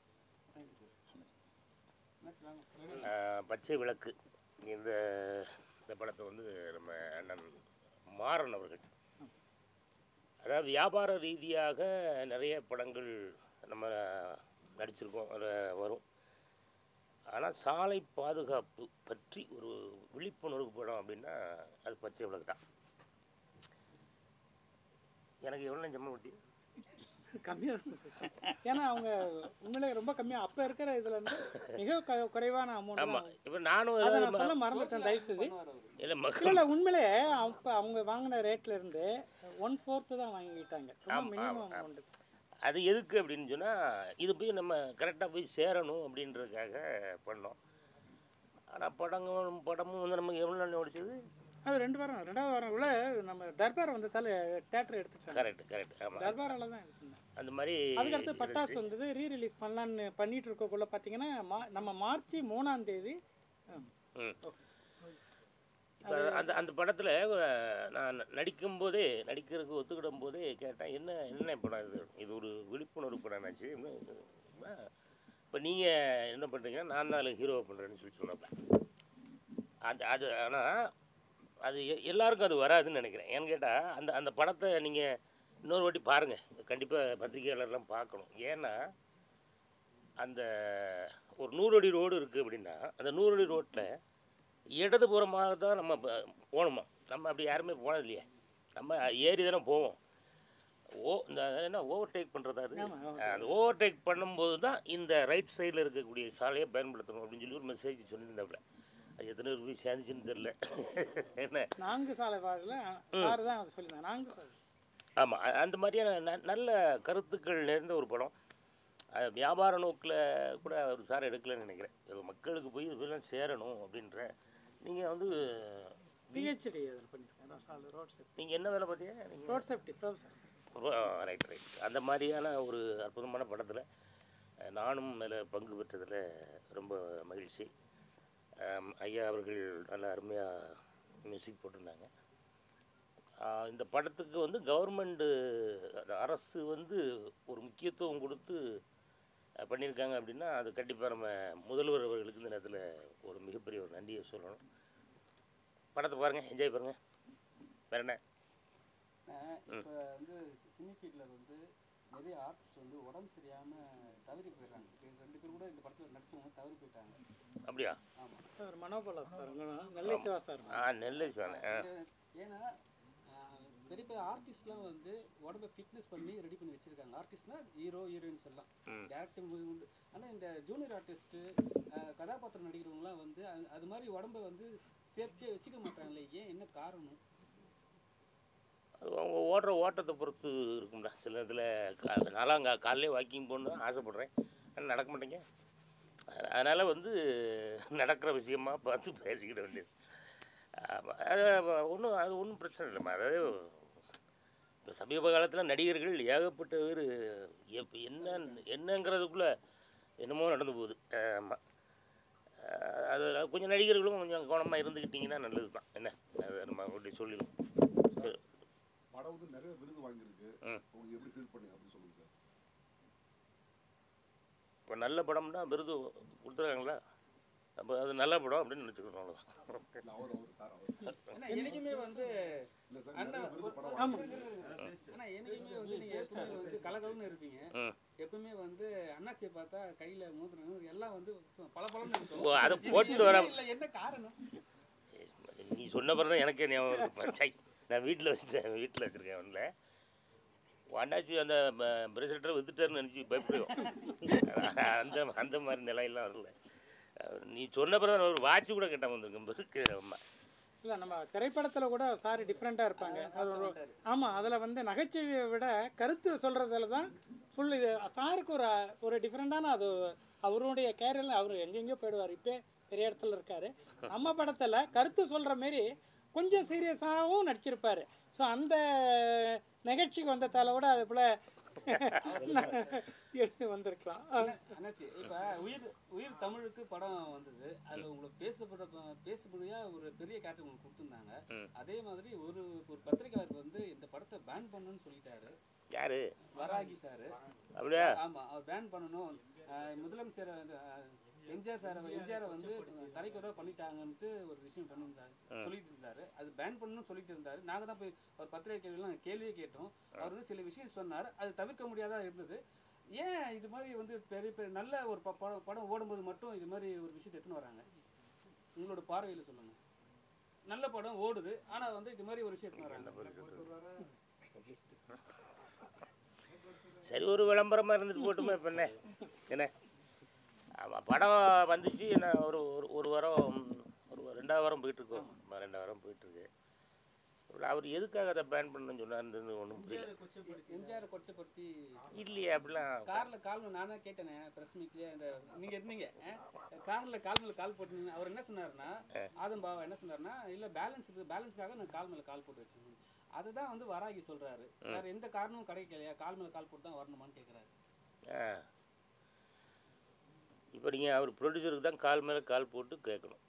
பச்சை விளக்கு இந்த படத்தை வந்து நம்ம அண்ணன் மாறன் அவர்கள், அதாவது வியாபார ரீதியாக நிறைய படங்கள் நம்ம நடிச்சிருக்கோம், வரும். ஆனால் சாலை பாதுகாப்பு பற்றி ஒரு விழிப்புணர்வு படம் அப்படின்னா அது பச்சை விளக்கு தான். எனக்கு எவ்வளோ ஜம்ம வட்டி கம்மியாக, ஏன்னா அவங்க உண்மையிலே ரொம்ப கம்மியாக அப்போ இருக்கிற இதில் இருந்து மிக குறைவான அமௌண்ட். ஆமாம், இப்போ நானும் அதை நான் சொல்ல மறந்துட்டேன், தயவுசெய்து. இல்லை இல்லை உண்மையிலே அப்போ அவங்க வாங்கின ரேட்ல இருந்து 1/4 தான் வாங்கிட்டாங்க, ரொம்ப மினிமம் அமௌண்ட். அது எதுக்கு அப்படின்னு சொன்னால், இது போய் நம்ம கரெக்டாக போய் சேரணும் அப்படின்றதுக்காக பண்ணோம். ஆனால் படமும் வந்து நமக்கு எவ்வளோ நாள் ஓடிச்சது? அது 2 வாரம், 2வது வாரம் உள்ள நம்ம தர்பார் வந்ததால தேட்டர் எடுத்துட்டாங்க. கரெக்ட். ஆமாம், தர்பாரால தான் எடுத்துருந்தேன். அந்த மாதிரி அதுக்கடுத்து பட்டாசு வந்தது, ரீரிலீஸ் பண்ணலான்னு பண்ணிட்டு இருக்கக்குள்ள பார்த்தீங்கன்னா நம்ம மார்ச் 3ஆம் தேதி. இப்போ அந்த படத்தில் நான் நடிக்கிறதுக்கு ஒத்துக்கிடும் போதே கேட்டேன், என்ன படம் இது ஒரு விழிப்புணர்வு படம் ஆச்சு. இப்போ நீங்கள் என்ன பண்ணுறீங்கன்னா, நான் தான் ஹீரோவை பண்ணுறேன்னு சொல்லி சொன்னப்ப அது ஆனால் அது எல்லாருக்கும் அது வராதுன்னு நினைக்கிறேன். ஏன்னு கேட்டால் அந்த படத்தை நீங்கள் இன்னொரு வாட்டி பாருங்கள், கண்டிப்பாக பத்திரிகையாளர்லாம் பார்க்கணும். ஏன்னா அந்த ஒரு 100 அடி ரோடு இருக்குது அப்படின்னா, அந்த 100 அடி ரோட்டில் இடதுபுறமாக தான் நம்ம போகணுமா. நம்ம அப்படி யாருமே போனது இல்லையே, நம்ம ஏறி தானே போவோம். இந்த என்ன ஓவர்டேக் பண்ணுறதா, அந்த ஓவர்டேக் பண்ணும்போது தான் இந்த ரைட் சைடில் இருக்கக்கூடிய சாலையை பயன்படுத்தணும் அப்படின்னு சொல்லி ஒரு மெசேஜ் சொல்லியிருந்தாப்புல. அது எத்தனை பேர் போய் சேர்ந்துச்சுன்னு தெரில. என்ன 4 சாலை பாடல சார் தான் சொல்லியிருந்தாங்க, 4 சாலை. ஆமாம், அந்த மாதிரியான நல்ல கருத்துக்கள் நிறைந்த ஒரு படம். அது வியாபார நோக்கில் கூட ஒரு சார் எடுக்கலன்னு நினைக்கிறேன். மக்களுக்கு போய் இதெல்லாம் சேரணும் அப்படின்ற. நீங்கள் வந்து பிஹெச்டி அதில் பண்ணியிருக்கேன், ரோட் சேஃப்டி. நீங்கள் என்ன வேலை பார்த்தீங்க? Road safety professor. ரைட். அந்த மாதிரியான ஒரு அற்புதமான படத்தில் நானும் அதில் பங்கு பெற்றதில் ரொம்ப மகிழ்ச்சி. ஐயா அவர்கள் நல்லா அருமையாக மியூசிக் போட்டிருந்தாங்க. இந்த படத்துக்கு வந்து கவர்மெண்ட்டு அரசு வந்து ஒரு முக்கியத்துவம் கொடுத்து பண்ணியிருக்காங்க அப்படின்னா, அது கண்டிப்பாக நம்ம முதல்வர் அவர்களுக்கு இந்த நேரத்தில் ஒரு மிகப்பெரிய ஒரு நன்றியை சொல்லணும். படத்தை பாருங்கள், என்ஜாய் பாருங்கள். வேறு என்ன? இப்போ வந்து சினி ஃபீல்டில் வந்து நிறைய ஆர்டிஸ்ட் வந்து உடம்பு சரியாமல் தவறி போயிடுறாங்க. 2 பேர் கூட இந்த படத்தில் நடிச்சவங்க தவறி போயிட்டாங்க. அப்படியா? ஆமாம், ஒரு மனோபலா சார், நெல்லை சிவா சார். நெல்லை சிவானே. ஏன்னா பெரிய பெரிய ஆர்டிஸ்ட்லாம் வந்து உடம்பை ஃபிட்னஸ் பண்ணி ரெடி பண்ணி வச்சுருக்காங்க. ஆர்டிஸ்ட்னா ஹீரோயின்ஸ் எல்லாம் டேரக்டர் உண்டு. ஆனால் இந்த ஜூனியர் ஆர்டிஸ்ட்டு கதாபாத்திரம் நடிக்கிறவங்களாம் வந்து அது மாதிரி உடம்பை வந்து சேஃப்டியாக வச்சுக்க மாட்டாங்களே, ஏன், என்ன காரணம்? அது அவங்க ஓடுற ஓட்டத்தை பொறுத்து இருக்கும்டா. சில நேரத்தில் நான்லாம் அங்கே காலையிலே வாக்கிங் போகணுன்னு ஆசைப்பட்றேன், ஆனால் நடக்க மாட்டேங்க. அதனால் வந்து நடக்கிற விஷயமா பார்த்து பேசிக்கிட வேண்டியது. அது ஒன்றும் பிரச்சனை இல்லைம்மா. அதாவது இப்போ சமீப காலத்தில் நடிகர்கள் ஏகப்பட்ட பேர் என்னங்கிறதுக்குள்ளே என்னமோ நடந்து போகுது. ஆமாம், அது கொஞ்சம் நடிகர்களும் கொஞ்சம் கவனமாக இருந்துக்கிட்டிங்கன்னா நல்லது தான். என்ன அது நம்ம அப்படி சொல்லிடலாம். படம் வந்து நிறைய விருது வாங்கியிருக்கு. உங்களுக்கு எப்படி ஃபீல் பண்ணீங்க அப்படின்னு சொல்லுங்க சார். இப்போ நல்ல படம்னா விருது கொடுத்துருக்காங்களா, அப்போ அது நல்ல படம் அப்படின்னு நினச்சிக்கிறோம். ஏன்னா எனக்குமே வந்து எனக்குமே வந்து நீங்க எப்பவுமே வந்து கலகலன்னு இருப்பீங்க. எப்பவுமே வந்து அண்ணாச்சியை பார்த்தா கையில மூத்திரம் எல்லாம் வந்து பல பலன்னு இருக்கும். அதை போட்டு வர இல்லை, என்ன காரணம்? நீ சொன்ன பிறகு தான் எனக்கே ஞாபகம் இருக்கு. நான் வீட்டில் வச்சுருக்கேன் ஒன்றில் அண்ணாச்சி அந்த பிரசிடெண்ட்டை வித்துட்டாருன்னு நினச்சி பயப்படுவோம். அந்த மாதிரி நிலையெல்லாம் வரல. நீ சொன்ன பிறகு ஒரு வாட்ச் கூட கேட்டால் வந்துருக்கு. ஆமாம், இல்லை நம்ம திரைப்படத்தில் கூட சார் டிஃப்ரெண்ட்டாக இருப்பாங்க. அது ஒரு ஆமாம், அதில் வந்து நகைச்சுவையை விட கருத்து சொல்கிறதுல தான் ஃபுல். இது சாருக்கு ஒரு டிஃப்ரெண்ட்டான அது அவருடைய கேரியரில் அவர் எங்கெங்கேயோ போயிடுவார். இப்போ பெரிய இடத்துல இருக்கார். நம்ம படத்தில் கருத்து சொல்கிற மாரி கொஞ்சம் சீரியஸாகவும் நடிச்சிருப்பார். ஸோ அந்த நிகழ்ச்சிக்கு வந்ததால கூட அது போல் வந்திருக்கலாம். அண்ணாச்சி இப்போ உயிர் தமிழுக்கு படம் வந்தது. அதில் உங்களுக்கு பேசப்படியாக ஒரு பெரிய கேரக்டர் உங்களுக்கு கொடுத்துருந்தாங்க. அதே மாதிரி ஒரு பத்திரிகையாளர் வந்து இந்த படத்தை பேன் பண்ணணும்னு சொல்லிட்டாரு. யாரு? வராகி சார். அப்படியா? ஆமாம், அவர் பேன் பண்ணணும். முதலமைச்சர் எம்ஜிஆரை வந்து தலைக்குறவா பண்ணிட்டாங்கன்ட்டு ஒரு விஷயம் சொல்லிட்டு இருந்தாரு. அது பேன் பண்ணணும்னு சொல்லிட்டு இருந்தாரு. நாங்கள் தான் போய் அவர் பத்திரிகைலாம் கேள்வியே கேட்டோம். அவர் வந்து சில விஷயம் சொன்னார். அது தவிர்க்க முடியாதா இருந்தது. ஏன் இது மாதிரி வந்து பெரிய நல்ல ஒரு படம் ஓடும்போது மட்டும் இது மாதிரி ஒரு விஷயத்தை எடுத்துன்னு வராங்க? உங்களோட பார்வையில் சொல்லுங்க. நல்ல படம் ஓடுது, ஆனால் வந்து இது மாதிரி ஒரு விஷயம் எடுத்துன்னு வராங்க. சரி, ஒரு விளம்பரமாக இருந்துட்டு போட்டுமே. இப்போ என்ன ஆமாம், படம் வந்துச்சு. என்ன ஒரு வாரம், ஒரு 2வது வாரம் போயிட்டுருக்கோம். 2வது வாரம் போயிட்டுருக்கு. அவர் எதுக்காக அதை பேன் பண்ணணும்னு சொன்னார்ன்னு ஒன்றும் புரியல. எம்ஜிஆர் கொச்சப்படுத்தி இல்லையே அப்படிலாம். காலில் நானே கேட்டேனே ப்ரெஸ் மீட்லேயே. அந்த நீங்கள் இருந்தீங்க காலில் கால் மேலே கால் போட்டுனீங்க. அவர் என்ன சொன்னார்னா, ஆதம் பாவா என்ன சொன்னார்னா, இல்லை பேலன்ஸுக்காக நான் கால் மேலே கால் போட்டு வச்சுருந்தேன். அதுதான் வந்து வராகி சொல்கிறாரு. வேறு எந்த காரணமும் கிடைக்கலையா, கால் மேலே கால் போட்டு தான் வரணுமான்னு கேட்குறாரு. இப்போ நீங்கள் அவர் ப்ரொடியூசருக்கு தான் கால் மேலே கால் போட்டு கேட்கணும்.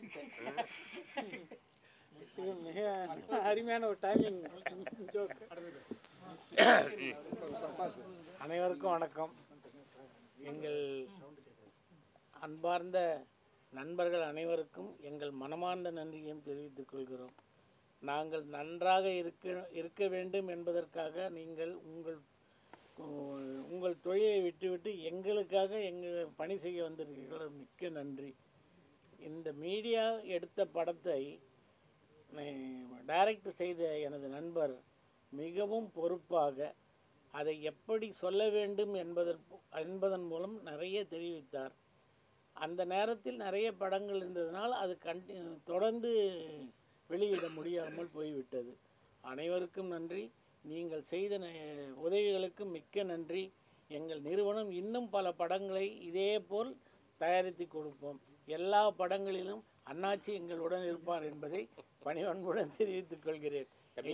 இது மிக அருமையான ஒரு டைமிங் ஜோக். அனைவருக்கும் வணக்கம். எங்கள் அன்பார்ந்த நண்பர்கள் அனைவருக்கும் எங்கள் மனமார்ந்த நன்றியையும் தெரிவித்துக் கொள்கிறோம். நாங்கள் நன்றாக இருக்க வேண்டும் என்பதற்காக நீங்கள் உங்கள் தொழிலை விட்டுவிட்டு எங்களுக்காக எங்கள் பணி செய்ய வந்திருக்கீர்கள். மிக்க நன்றி. இந்த மீடியா எடுத்த படத்தை டைரக்ட் செய்த எனது நண்பர் மிகவும் பொறுப்பாக அதை எப்படி சொல்ல வேண்டும் என்பதன் மூலம் நிறைய தெரிவித்தார். அந்த நேரத்தில் நிறைய படங்கள் இருந்ததனால் அது தொடர்ந்து வெளியிட முடியாமல் போய்விட்டது. அனைவருக்கும் நன்றி. நீங்கள் செய்த உதவிகளுக்கு மிக்க நன்றி. எங்கள் நிறுவனம் இன்னும் பல படங்களை இதேபோல் தயாரித்து கொடுப்போம். எல்லா படங்களிலும் அண்ணாச்சி எங்களுடன் இருப்பார் என்பதை பணிவன்புடன் தெரிவித்துக் கொள்கிறேன்.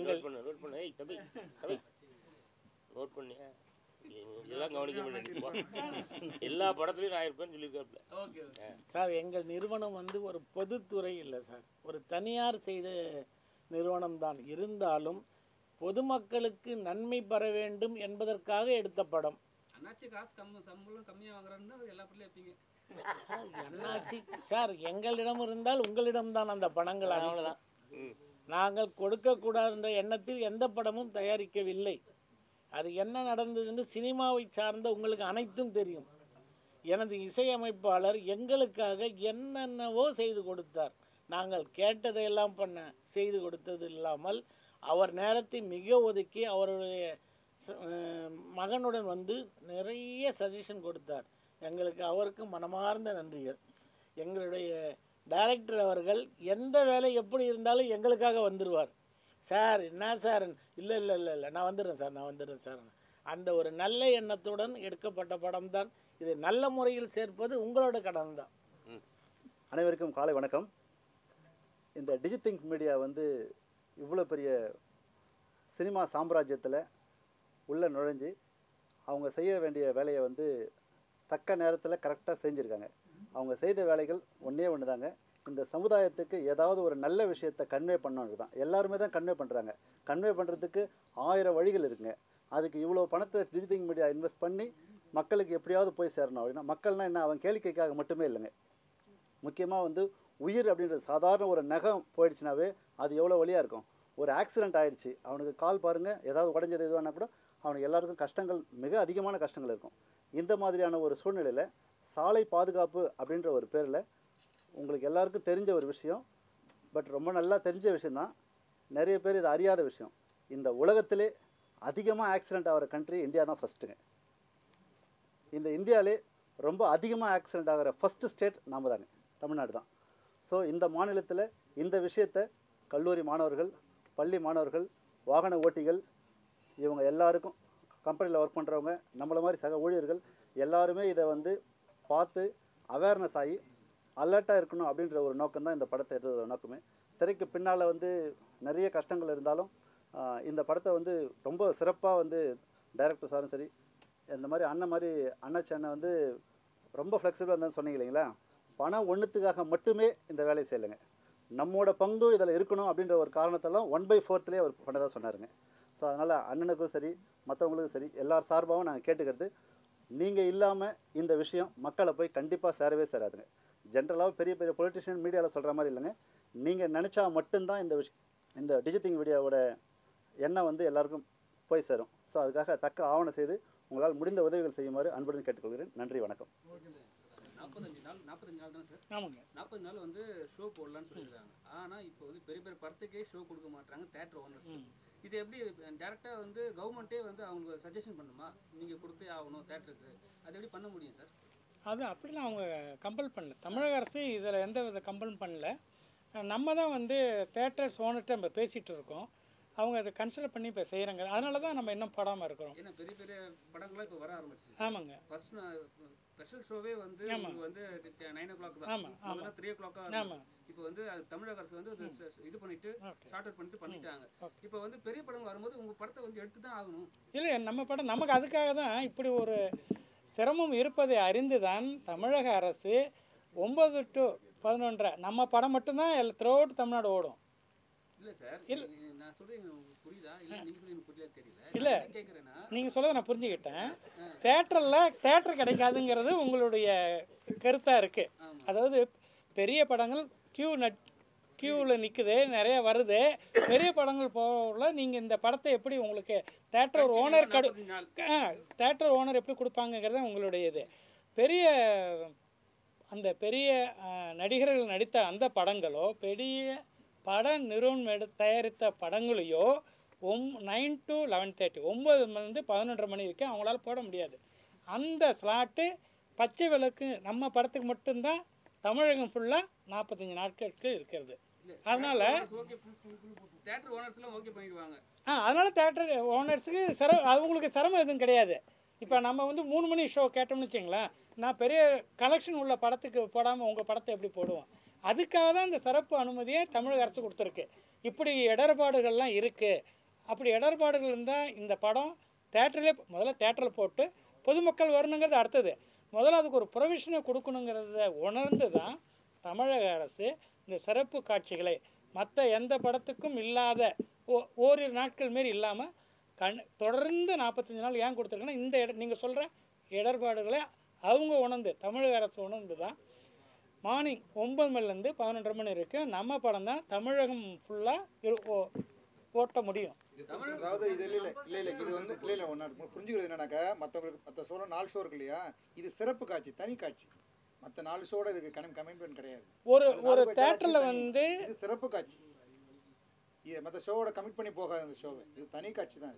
எல்லா படத்துலையும் நான் இருப்பேன்னு சொல்லியிருக்காப்புல சார். எங்கள் நிறுவனம் வந்து ஒரு பொதுத்துறை இல்லை சார், ஒரு தனியார் செய்த நிறுவனம் தான். இருந்தாலும் பொதுமக்களுக்கு நன்மை பெற வேண்டும் என்பதற்காக எடுத்த படம். அண்ணாச்சி காசு சம்பளம் கம்மியாக வாங்குறாருன்னு எல்லா படத்துலையும் வைப்பீங்க சார். அண்ணாச்சி சார் எங்களிடம் இருந்தால் உங்களிடம்தான் அந்த பணங்கள். அவ்வளோதான். நாங்கள் கொடுக்கக்கூடாது என்ற எண்ணத்தில் எந்த படமும் தயாரிக்கவில்லை. அது என்ன நடந்ததுன்னு சினிமாவை சார்ந்த உங்களுக்கு அனைத்தும் தெரியும். எனது இசையமைப்பாளர் எங்களுக்காக என்னென்னவோ செய்து கொடுத்தார். நாங்கள் கேட்டதையெல்லாம் செய்து கொடுத்தது இல்லாமல் அவர் நேரத்தை மிக ஒதுக்கி அவருடைய மகனுடன் வந்து நிறைய சஜஷன் கொடுத்தார் எங்களுக்கு. அவருக்கு மனமார்ந்த நன்றிகள். எங்களுடைய டைரக்டர் அவர்கள் எந்த வேலை எப்படி இருந்தாலும் எங்களுக்காக வந்துடுவார். சார் என்ன சார், இல்லை இல்லை இல்லை இல்லை நான் வந்துடுறேன் சார். அந்த ஒரு நல்ல எண்ணத்துடன் எடுக்கப்பட்ட படம் தான் இது. நல்ல முறையில் சேர்ப்பது உங்களோட கடன் தான். அனைவருக்கும் காலை வணக்கம். இந்த டிஜிதிங்க் மீடியா வந்து இவ்வளோ பெரிய சினிமா சாம்ராஜ்யத்தில் உள்ளே நுழைஞ்சு அவங்க செய்ய வேண்டிய வேலையை வந்து தக்க நேரத்தில் கரெக்டாக செஞ்சுருக்காங்க. அவங்க செய்த வேலைகள் ஒன்றே ஒன்று தாங்க, இந்த சமுதாயத்துக்கு ஏதாவது ஒரு நல்ல விஷயத்தை கன்வே பண்ணணும் தான். எல்லாருமே தான் கன்வே பண்ணுறாங்க. கன்வே பண்ணுறதுக்கு 1000 வழிகள் இருக்குங்க. அதுக்கு இவ்வளோ பணத்தை டிஜிட்டல் மீடியா இன்வெஸ்ட் பண்ணி மக்களுக்கு எப்படியாவது போய் சேரணும் அப்படின்னா, மக்கள்னால் என்ன, அவன் கேளிக்கைக்காக மட்டுமே இல்லைங்க. முக்கியமாக வந்து உயிர் அப்படின்றது சாதாரண ஒரு நகம் போயிடுச்சுனாவே அது எவ்வளோ வழியாக இருக்கும். ஒரு ஆக்சிடெண்ட் ஆகிடுச்சு, அவனுக்கு கால் பாருங்கள், ஏதாவது உடஞ்சது எதுவானா கூட அவனுக்கு எல்லாருக்கும் கஷ்டங்கள், மிக அதிகமான கஷ்டங்கள் இருக்கும். இந்த மாதிரியான ஒரு சூழ்நிலையில் சாலை பாதுகாப்பு அப்படின்ற ஒரு பேரில் உங்களுக்கு எல்லாருக்கும் தெரிஞ்ச ஒரு விஷயம், பட் ரொம்ப நல்லா தெரிஞ்ச விஷயந்தான், நிறைய பேர் இது அறியாத விஷயம். இந்த உலகத்திலே அதிகமாக ஆக்சிடெண்ட் ஆகிற கண்ட்ரி இந்தியா தான் ஃபஸ்ட்டுங்க. இந்த இந்தியாவிலே ரொம்ப அதிகமாக ஆக்சிடெண்ட் ஆகிற ஃபஸ்ட்டு ஸ்டேட் நாம் தாங்க, தமிழ்நாடு தான். ஸோ இந்த மாநிலத்தில் இந்த விஷயத்தை கல்லூரி மாணவர்கள், பள்ளி மாணவர்கள், வாகன ஓட்டிகள், இவங்க எல்லாருக்கும், கம்பெனியில் ஒர்க் பண்ணுறவங்க, நம்மளை மாதிரி சக ஊழியர்கள் எல்லாருமே இதை வந்து பார்த்து அவேர்னஸ் ஆகி அலர்ட்டாக இருக்கணும் அப்படின்ற ஒரு நோக்கம் தான் இந்த படத்தை எடுத்ததோட நோக்கமே. திரைக்கு பின்னால் வந்து நிறைய கஷ்டங்கள் இருந்தாலும் இந்த படத்தை வந்து ரொம்ப சிறப்பாக வந்து டைரக்டர் சாரும் சரி, இந்த மாதிரி அண்ணன் மாதிரி அண்ணாச்சேனை வந்து ரொம்ப ஃப்ளெக்சிபிளாக இருந்தாலும் சொன்னீங்க இல்லைங்களா, பணம் ஒன்றுத்துக்காக மட்டுமே இந்த வேலையை செய்யலைங்க, நம்மளோட பங்கும் இதில் இருக்கணும் அப்படின்ற ஒரு காரணத்தெல்லாம் 1/4 அவர் பண்ணதாக சொன்னாருங்க. ஸோ அதனால் அண்ணனுக்கும் சரி, மற்றவங்களுக்கும் சரி, எல்லார் சார்பாகவும் நாங்கள் கேட்டுக்கிறது, நீங்கள் இல்லாமல் இந்த விஷயம் மக்களை போய் கண்டிப்பாக சேரவே சேராதுங்க. ஜென்ரலாக பெரிய பெரிய பொலிட்டிஷியன் மீடியாவில் சொல்கிற மாதிரி இல்லைங்க, நீங்கள் நினச்சா மட்டும்தான் இந்த டிஜிட்டல் மீடியாவோட எண்ணம் வந்து எல்லாருக்கும் போய் சேரும். ஸோ அதுக்காக தக்க ஆவணம் செய்து உங்களால் முடிந்த உதவிகள் செய்யுமாறு அன்புடன் கேட்டுக்கொள்கிறேன். நன்றி, வணக்கம். 45 நாள் தான் சார். ஆமாங்க. 40 நாள் வந்து ஷோ போடலான்னு சொல்லியிருக்காங்க. ஆனால் இப்போ வந்து பெரிய பெரிய படத்துக்கே ஷோ கொடுக்க மாட்டாங்க தேட்டர் ஓனர்ஸ். இது எப்படி டேரெக்டாக வந்து கவர்மெண்ட்டே வந்து அவங்க சஜஷன் பண்ணுமா, நீங்கள் கொடுத்தே ஆகணும் தேட்டருக்கு, அது எப்படி பண்ண முடியும் சார்? அது அப்படிலாம் அவங்க கம்பல் பண்ணல. தமிழக அரசு இதில் எந்த வித கம்பல் பண்ணல. நம்ம தான் வந்து தேட்டர்ஸ் ஓனர்கிட்ட நம்ம பேசிகிட்டு இருக்கோம். அவங்க அதை கன்சிடர் பண்ணி இப்போ செய்கிறாங்க. அதனால தான் நம்ம இன்னும் படாமல் இருக்கிறோம். ஏன்னா பெரிய பெரிய படங்கள்லாம் இப்போ வர ஆரம்பிச்சு. ஆமாங்க. ஃபர்ஸ்ட் ஸ்பெஷல் ஷோவே வந்து வந்து 9 o'clock தான். ஆமாம் ஆமாம் 3 o'clock. ஆமாம். இப்போ வந்து தமிழக அரசு வந்து இது பண்ணிட்டு ஸ்டார்ட் அவுட் பண்ணிட்டாங்க. இப்போ வந்து பெரிய படம் வரும்போது உங்க படத்தை வந்து எடுத்து தான் ஆகணும். இல்லை, நம்ம படம் நமக்கு அதுக்காக தான் இப்படி ஒரு சிரமம் இருப்பதை அறிந்து தான் தமிழக அரசு 9 to 11 நம்ம படம் மட்டும்தான் த்ரூஅவுட் தமிழ்நாடு ஓடும். இல்லை சார், நான் சொல்றேன் புரியுதா? இல்லை நீங்கள் சொல்லி புரியல தெரியல. இல்லை, கேட்குறேன்னா நீங்கள் சொல்கிறத நான் புரிஞ்சுக்கிட்டேன். தேட்டர் கிடைக்காதுங்கிறது உங்களுடைய கருத்தாக இருக்குது. அதாவது பெரிய படங்கள் கியூவில் நிற்குது, நிறைய வருது. பெரிய படங்கள் போகல, நீங்கள் இந்த படத்தை எப்படி உங்களுக்கு தேட்டர் ஓனர் எப்படி கொடுப்பாங்கங்கிறத உங்களுடைய இது. பெரிய நடிகர்கள் நடித்த அந்த படங்களோ, பெரிய பட நிறுவனம் தயாரித்த படங்களையோ 9 to 11:30 9 to 11:30 மணி வரைக்கும் அவங்களால போட முடியாது. அந்த ஸ்லாட்டு பச்சை விளக்கு நம்ம படத்துக்கு மட்டும்தான் தமிழகம் ஃபுல்லாக 45 நாட்களுக்கு இருக்கிறது. அதனால் தேட்டர் ஓனர்ஸ்லாம் ஓகே பண்ணிடுவாங்க. அதனால் தேட்டர் ஓனர்ஸுக்கு அவங்களுக்கு சிரமம் எதுவும் கிடையாது. இப்போ நம்ம வந்து 3 மணி ஷோ கேட்டோம்னு வச்சிங்களேன், நான் பெரிய கலெக்ஷன் உள்ள படத்துக்கு போடாமல் உங்கள் படத்தை எப்படி போடுவோம்? அதுக்காக தான் இந்த சிறப்பு அனுமதியை தமிழக அரசு கொடுத்துருக்கு. இப்படி இடர்பாடுகள்லாம் இருக்குது. அப்படி இடர்பாடுகள் இருந்தால் இந்த படம் முதல்ல தேட்டரில் போட்டு பொதுமக்கள் வரணுங்கிறது அடுத்தது. முதல்ல அதுக்கு ஒரு ப்ரொவிஷனை கொடுக்கணுங்கிறத உணர்ந்து தான் தமிழக அரசு இந்த சிறப்பு காட்சிகளை மற்ற எந்த படத்துக்கும் இல்லாத ஓரிரு நாட்கள் மாரி இல்லாமல் தொடர்ந்து 45 நாள் ஏன் கொடுத்துருக்குன்னா, இந்த நீங்கள் சொல்கிற இடர்பாடுகளை அவங்க உணர்ந்து, தமிழக அரசு உணர்ந்து தான் மார்னிங் 9 மணிலேருந்து 11:30 மணி வரைக்கும் நம்ம படம் தான் தமிழகம் ஃபுல்லாக ஓட்ட முடியும். அதாவது இது இல்லை இது வந்து இல்லை ஒன்று புரிஞ்சுக்கிறது என்னன்னாக்கா, மற்ற ஷோல 4 ஷோ இருக்கு இல்லையா, இது சிறப்பு காட்சி, தனி காட்சி. மற்ற 4 ஷோட இதுக்கு கமிட்மெண்ட் கிடையாது. ஒரு தேட்டரில் வந்து இது சிறப்பு காட்சி. இது மற்ற ஷோவோட கமிட் பண்ணி போகாது அந்த ஷோவை. இது தனி காட்சி தான்.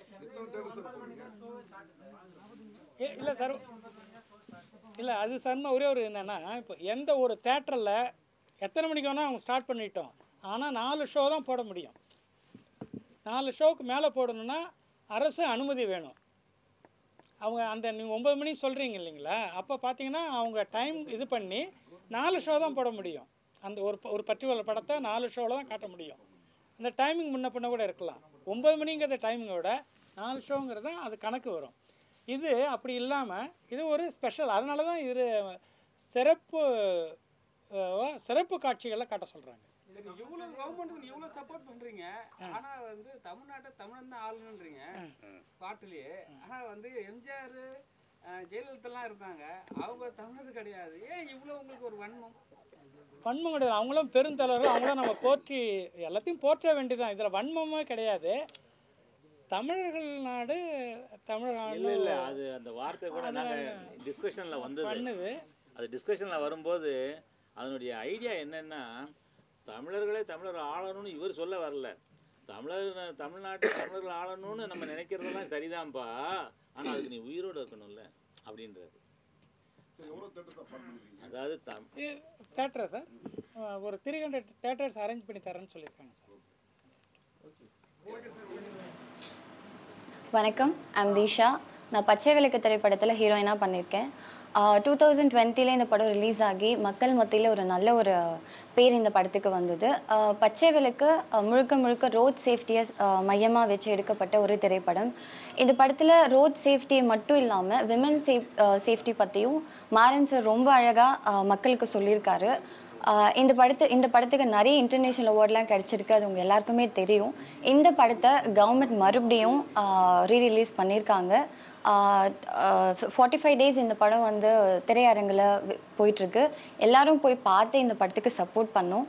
இல்லை சார், இல்லை அது சர்மா ஒரே ஒரு என்னென்னா, இப்போ எந்த ஒரு தேட்டரில் எத்தனை மணிக்கு வேணால் அவங்க ஸ்டார்ட் பண்ணிட்டோம், ஆனால் 4 ஷோ தான் போட முடியும். 4 ஷோவுக்கு மேலே போடணுன்னா அரசு அனுமதி வேணும். அவங்க அந்த நீங்கள் 9 மணிக்கு சொல்கிறீங்க இல்லைங்களா, அப்போ பார்த்தீங்கன்னா அவங்க டைம் இது பண்ணி 4 ஷோ தான் போட முடியும். அந்த ஒரு பர்டிகுலர் படத்தை 4 ஷோவில் தான் காட்ட முடியும். அந்த டைமிங் முன்ன பின்ன கூட இருக்கலாம். 9 மணிங்கிற டைமிங்கோட 4 ஷோங்கிறது அது கணக்கு வரும். இது அப்படி இல்லாமல் இது ஒரு ஸ்பெஷல். அதனால தான் இது சிறப்பு காட்சிகளை காட்ட சொல்கிறாங்க. இதுக்கு இவ்வளோ கவர்மெண்ட்டுக்கு இவ்வளோ சப்போர்ட் பண்ணுறீங்க, ஆனால் வந்து தமிழ்நாட்டை தமிழன் தான் ஆளுன்றீங்க பாட்டுலேயே. ஆனால் வந்து எம்ஜிஆர் ஜெயலலிதாலாம் இருந்தாங்க, அவங்க தமிழர் கிடையாது. ஏன் இவ்வளோ உங்களுக்கு ஒரு வன்மம்? வன்மம் கிடையாது, அவங்களும் பெருந்தலைவர்கள், அவங்களும் நம்ம போற்றி எல்லாத்தையும் போற்ற வேண்டியதான். இதில் வன்மமே கிடையாது. தமிழர்கள் நாடு தமிழ்நாடு இல்லை அது அந்த வார்த்தை கூட நாங்கள் டிஸ்கஷனில் வந்தது. அது டிஸ்கஷனில் வரும்போது அதனுடைய ஐடியா என்னென்னா, தமிழர்களே தமிழர் ஆளணும்னு இவர் சொல்ல வரல. தமிழ்நாட்டை தமிழர்கள் ஆளணும்னு நம்ம நினைக்கிறதெல்லாம் சரிதான்ப்பா, ஆனால் அதுக்கு நீ உயிரோடு இருக்கணும்ல அப்படின்றது. அதாவது தேட்டரா சார் ஒரு 300 தேட்டர்ஸ் அரேஞ்ச் பண்ணி தரேன்னு சொல்லியிருக்காங்க சார். வணக்கம், ஐம் தீஷா. நான் பச்சை விளக்கு திரைப்படத்தில் ஹீரோயினாக பண்ணியிருக்கேன். 2020 இந்த படம் ரிலீஸ் ஆகி மக்கள் மத்தியில் ஒரு நல்ல ஒரு பேர் இந்த படத்துக்கு வந்தது. பச்சை விளக்கு முழுக்க முழுக்க ரோட் சேஃப்டியை மையமாக வச்சு எடுக்கப்பட்ட ஒரு திரைப்படம். இந்த படத்தில் ரோட் சேஃப்டியை மட்டும் இல்லாமல் விமன் சேஃப்டி பற்றியும் மாறன் சார் ரொம்ப அழகாக மக்களுக்கு சொல்லியிருக்காரு. இந்த படத்துக்கு நிறைய இன்டர்நேஷ்னல் அவார்ட்லாம் கிடச்சிருக்கு, அது உங்கள் எல்லாருக்குமே தெரியும். இந்த படத்தை கவர்மெண்ட் மறுபடியும் ரீரிலீஸ் பண்ணியிருக்காங்க. 45 டேஸ் இந்த படம் வந்து திரையரங்கில் போயிட்டுருக்கு. எல்லாரும் போய் பார்த்து இந்த படத்துக்கு சப்போர்ட் பண்ணோம்.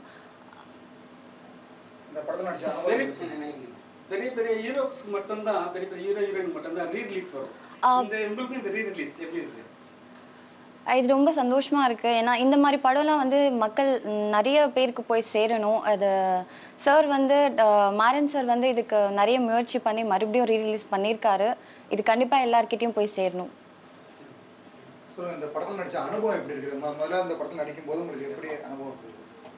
பெரிய பெரிய ஹீரோஸ்க்கு மட்டும்தான், பெரிய பெரிய ஹீரோ ஹீரோயின் மட்டும்தான் ரீரிலீஸ் வரும். இந்த ரீரிலீஸ் எப்படி இருக்கு? இது ரொம்ப சந்தோஷமாக இருக்குது. ஏன்னா இந்த மாதிரி படம்லாம் வந்து மக்கள் நிறைய பேருக்கு போய் சேரணும். அது சார் வந்து மாறன் சார் வந்து இதுக்கு நிறைய முயற்சி பண்ணி மறுபடியும் ரீரிலீஸ் பண்ணியிருக்காரு. இது கண்டிப்பாக எல்லார்கிட்டையும் போய் சேரணும். இந்த படத்தில் நடிச்ச அனுபவம் எப்படி இருக்குது? முதல்ல இந்த படத்தில் நடிக்கும்போது உங்களுக்கு எப்படி அனுபவம் இருக்குது?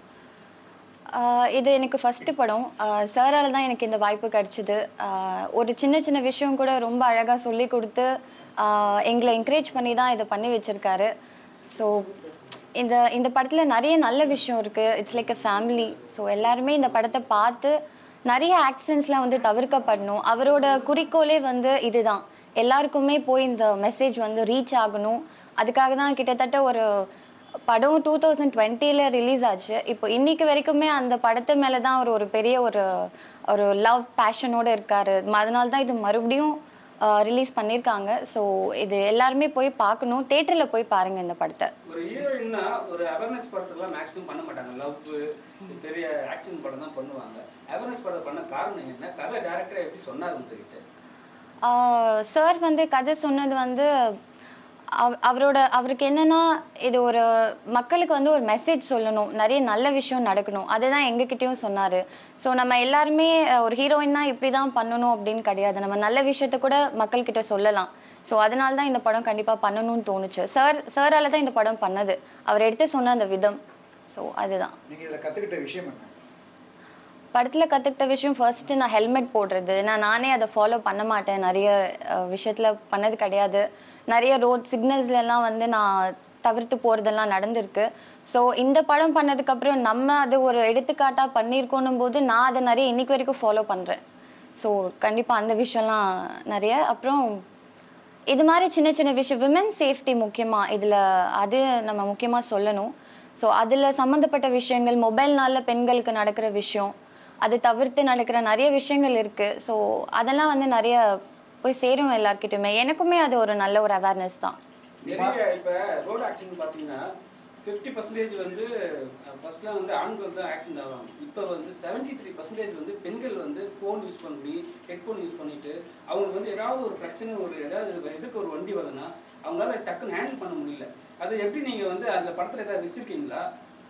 இது எனக்கு ஃபஸ்ட்டு படம். சாரால் தான் எனக்கு இந்த வாய்ப்பு கிடச்சிது. ஒரு சின்ன சின்ன விஷயம் கூட ரொம்ப அழகாக சொல்லி கொடுத்து எங்களை என்கரேஜ் பண்ணி தான் இதை பண்ணி வச்சுருக்காரு. ஸோ இந்த படத்தில் நிறைய நல்ல விஷயம் இருக்குது. It's like a family. So எல்லாருமே இந்த படத்தை பார்த்து நிறைய ஆக்சிடென்ட்ஸ்லாம் வந்து தவிர்க்கப்படணும். அவரோட குறிக்கோளே வந்து இதுதான், எல்லாருக்குமே போய் இந்த மெசேஜ் வந்து ரீச் ஆகணும். அதுக்காக தான் கிட்டத்தட்ட ஒரு படம் 2020 ரிலீஸ் ஆச்சு. இப்போ இன்னைக்கு வரைக்குமே அந்த படத்து மேலே தான் ஒரு பெரிய ஒரு லவ் பேஷனோடு இருக்கார். அதனால தான் இது மறுபடியும் ரிலீஸ் பண்ணியிருக்காங்க. ஸோ இது எல்லாருமே போய் பார்க்கணும், தேட்டரில் போய் பாருங்கள் இந்த படத்தை. ஒரு ஹீரோயின்னா ஒரு அவேர்னஸ் படத்துலாம் மேக்ஸிமம் பண்ண மாட்டாங்க, லவ் பெரிய ஆக்ஷன் படம் தான் பண்ணுவாங்க. அவேர்னஸ் படம் பண்ண காரணம் என்ன? கதை டைரக்டர் எப்படி சொன்னார் உங்ககிட்ட? சார் வந்து கதை சொன்னது வந்து அவருக்கு என்னன்னா, இது ஒரு மக்களுக்கு வந்து ஒரு மெசேஜ் சொல்லணும், நிறைய நல்ல விஷயம் நடக்கணும், அதுதான் எங்ககிட்டயும் சொன்னார். ஸோ நம்ம எல்லாருமே ஒரு ஹீரோயின்னா இப்படி தான் பண்ணணும் அப்படின்னு கிடையாது, நம்ம நல்ல விஷயத்த கூட மக்கள்கிட்ட சொல்லலாம். ஸோ அதனால தான் இந்த படம் கண்டிப்பாக பண்ணணும்னு தோணுச்சு. சாரால் தான் இந்த படம் பண்ணது, அவர் எடுத்து சொன்ன அந்த விதம். ஸோ அதுதான் படத்தில் கற்றுக்கிட்ட விஷயம். ஃபர்ஸ்ட்டு நான் ஹெல்மெட் போடுறது, நானே அதை ஃபாலோ பண்ண மாட்டேன், நிறைய விஷயத்தில் பண்ணது கிடையாது. நிறைய ரோட் சிக்னல்ஸ்லாம் வந்து நான் தவிர்த்து போகிறதெல்லாம் நடந்திருக்கு. ஸோ இந்த படம் பண்ணதுக்கப்புறம் நம்ம அது ஒரு எடுத்துக்காட்டாக பண்ணியிருக்கோன்னும் போது நான் அதை நிறைய இன்னைக்கு வரைக்கும் ஃபாலோ பண்ணுறேன். ஸோ கண்டிப்பாக அந்த விஷயம்லாம் நிறைய. அப்புறம் இது மாதிரி சின்ன சின்ன விஷயம், விமன் சேஃப்டி முக்கியமாக இதில் அது நம்ம முக்கியமாக சொல்லணும். ஸோ அதில் சம்மந்தப்பட்ட விஷயங்கள், மொபைல்னால பெண்களுக்கு நடக்கிற விஷயம், அது தவிர்த்து நடக்கிற நிறைய விஷயங்கள் இருக்குது. ஸோ அதெல்லாம் வந்து நிறைய போய் சேரும் எல்லாருக்கிட்டுமே. எனக்குமே அது ஒரு நல்ல ஒரு அவேர்னஸ் தான். இப்போ ரோட் ஆக்சிடென்ட் பார்த்தீங்கன்னா 50% வந்து ஃபர்ஸ்ட்லாம் வந்து ஆண்கள் தான் ஆக்சிடென்ட் ஆவாங்க. இப்போ வந்து 73% வந்து பெண்கள் வந்து ஃபோன் யூஸ் பண்ணி ஹெட்ஃபோன் யூஸ் பண்ணிட்டு அவங்களுக்கு வந்து ஏதாவது ஒரு பிரச்சனை, ஒரு ஏதாவது எதுக்கு ஒரு வண்டி வருதுன்னா அவங்களால டக்குன்னு ஹேண்டில் பண்ண முடியல. அது எப்படி நீங்கள் வந்து அந்த படத்தில் ஏதாவது வச்சிருக்கீங்களா?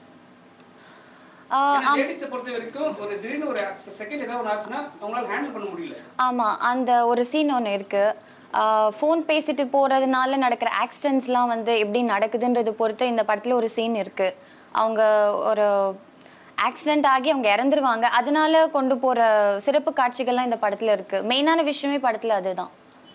ஆமாம், அந்த ஒரு சீன் ஒன்று இருக்குது. ஃபோன் பேசிட்டு போகிறதுனால நடக்கிற ஆக்சிடென்ட்ஸ்லாம் வந்து எப்படி நடக்குதுன்றது பொறுத்து இந்த படத்தில் ஒரு சீன் இருக்குது. அவங்க ஒரு ஆக்சிடென்ட் ஆகி அவங்க இறந்துருவாங்க, அதனால கொண்டு போகிற சிறப்பு காட்சிகள்லாம் இந்த படத்தில் இருக்குது. மெயினான விஷயமே படத்தில் அதுதான்.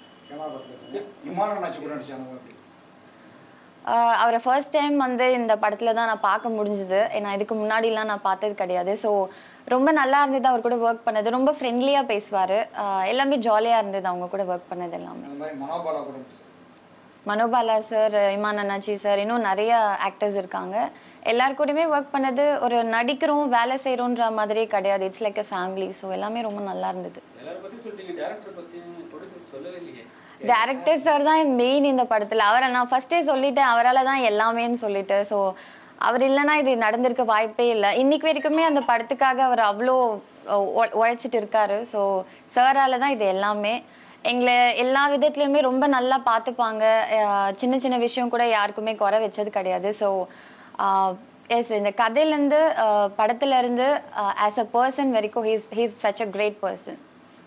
அவரை ஃபர்ஸ்ட் டைம் வந்து இந்த படத்தில் தான் நான் பார்க்க முடிஞ்சுது. ஏன்னா இதுக்கு முன்னாடிலாம் நான் பார்த்தது கிடையாது. ஸோ ரொம்ப நல்லா இருந்தது அவர் கூட ஒர்க் பண்ணது. ரொம்ப ஃப்ரெண்ட்லியாக பேசுவார். எல்லாமே ஜாலியாக இருந்தது அவங்க கூட ஒர்க் பண்ணது எல்லாமே. அந்த மாதிரி மனோபாலா கூட மனோபாலா சார், இமான் அண்ணாச்சி சார், இன்னும் நிறைய ஆக்டர்ஸ் இருக்காங்க. எல்லார் கூடயுமே ஒர்க் பண்ணது ஒரு நடிக்கிறோம் வேலை செய்கிறோன்ற மாதிரியே கிடையாது. It's like a family. So எல்லாமே ரொம்ப நல்லா இருந்தது. டேரக்டர் சார் தான் மெயின் இந்த படத்தில். அவரை நான் ஃபஸ்ட்டே சொல்லிட்டேன், அவரால் தான் எல்லாமேன்னு சொல்லிட்டு. ஸோ அவர் இல்லைன்னா இது நடந்திருக்க வாய்ப்பே இல்லை. இன்னைக்கு வரைக்குமே அந்த படத்துக்காக அவர் அவ்வளோ உழைச்சிட்டு இருக்காரு. ஸோ சாரால் தான் இது எல்லாமே. எங்களை எல்லா விதத்துலையுமே ரொம்ப நல்லா பார்த்துப்பாங்க. சின்ன சின்ன விஷயம் கூட யாருக்குமே குறை வச்சது கிடையாது. ஸோ எஸ், இந்த கதையிலேருந்து படத்துலேருந்து ஆஸ் அ பர்சன் வரைக்கும் he's such a great person.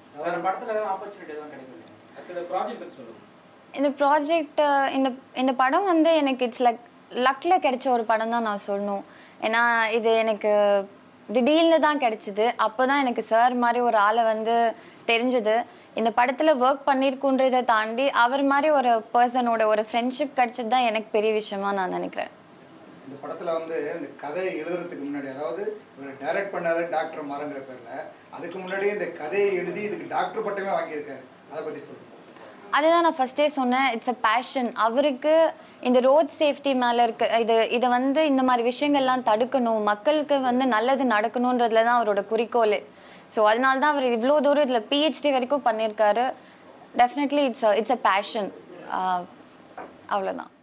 இந்த ப்ராஜெக்ட் இந்த படம் வந்து எனக்கு இட்ஸ் லைக் லக்கில் கிடைச்ச ஒரு படம் தான் நான் சொல்லணும். ஏன்னா இது எனக்கு திடீர்னு தான் கிடைச்சிது. அப்போ தான் எனக்கு சார் மாதிரி ஒரு ஆளை வந்து தெரிஞ்சது. இந்த படத்தில் ஒர்க் பண்ணியிருக்குன்றதை தாண்டி அவர் மாதிரி ஒரு பர்சனோட ஒரு ஃப்ரெண்ட்ஷிப் கிடைச்சது தான் எனக்கு பெரிய விஷயமா நான் நினைக்கிறேன். இந்த படத்தில் வந்து இந்த கதையை எழுதுறதுக்கு முன்னாடி, அதாவது ஒரு டைரக்ட் பண்ணாரு டாக்டர் மாறங்கிற பேரில், அதுக்கு முன்னாடியே இந்த கதையை எழுதி இதுக்கு டாக்டர் பட்டமே வாங்கியிருக்காரு. அதை பற்றி சொல்லுங்கள். அதுதான் நான் ஃபஸ்ட்டே சொன்னேன், இட்ஸ் அ பேஷன். அவருக்கு இந்த ரோட் சேஃப்டி மேலே இருக்க இதை வந்து இந்த மாதிரி விஷயங்கள்லாம் தடுக்கணும், மக்களுக்கு வந்து நல்லது நடக்கணுன்றதுல தான் அவரோட குறிக்கோள். ஸோ அதனால தான் அவர் இவ்வளோ தூரம் இதில் PhD வரைக்கும் பண்ணியிருக்காரு. Definitely it's a passion. அவ்வளோதான்.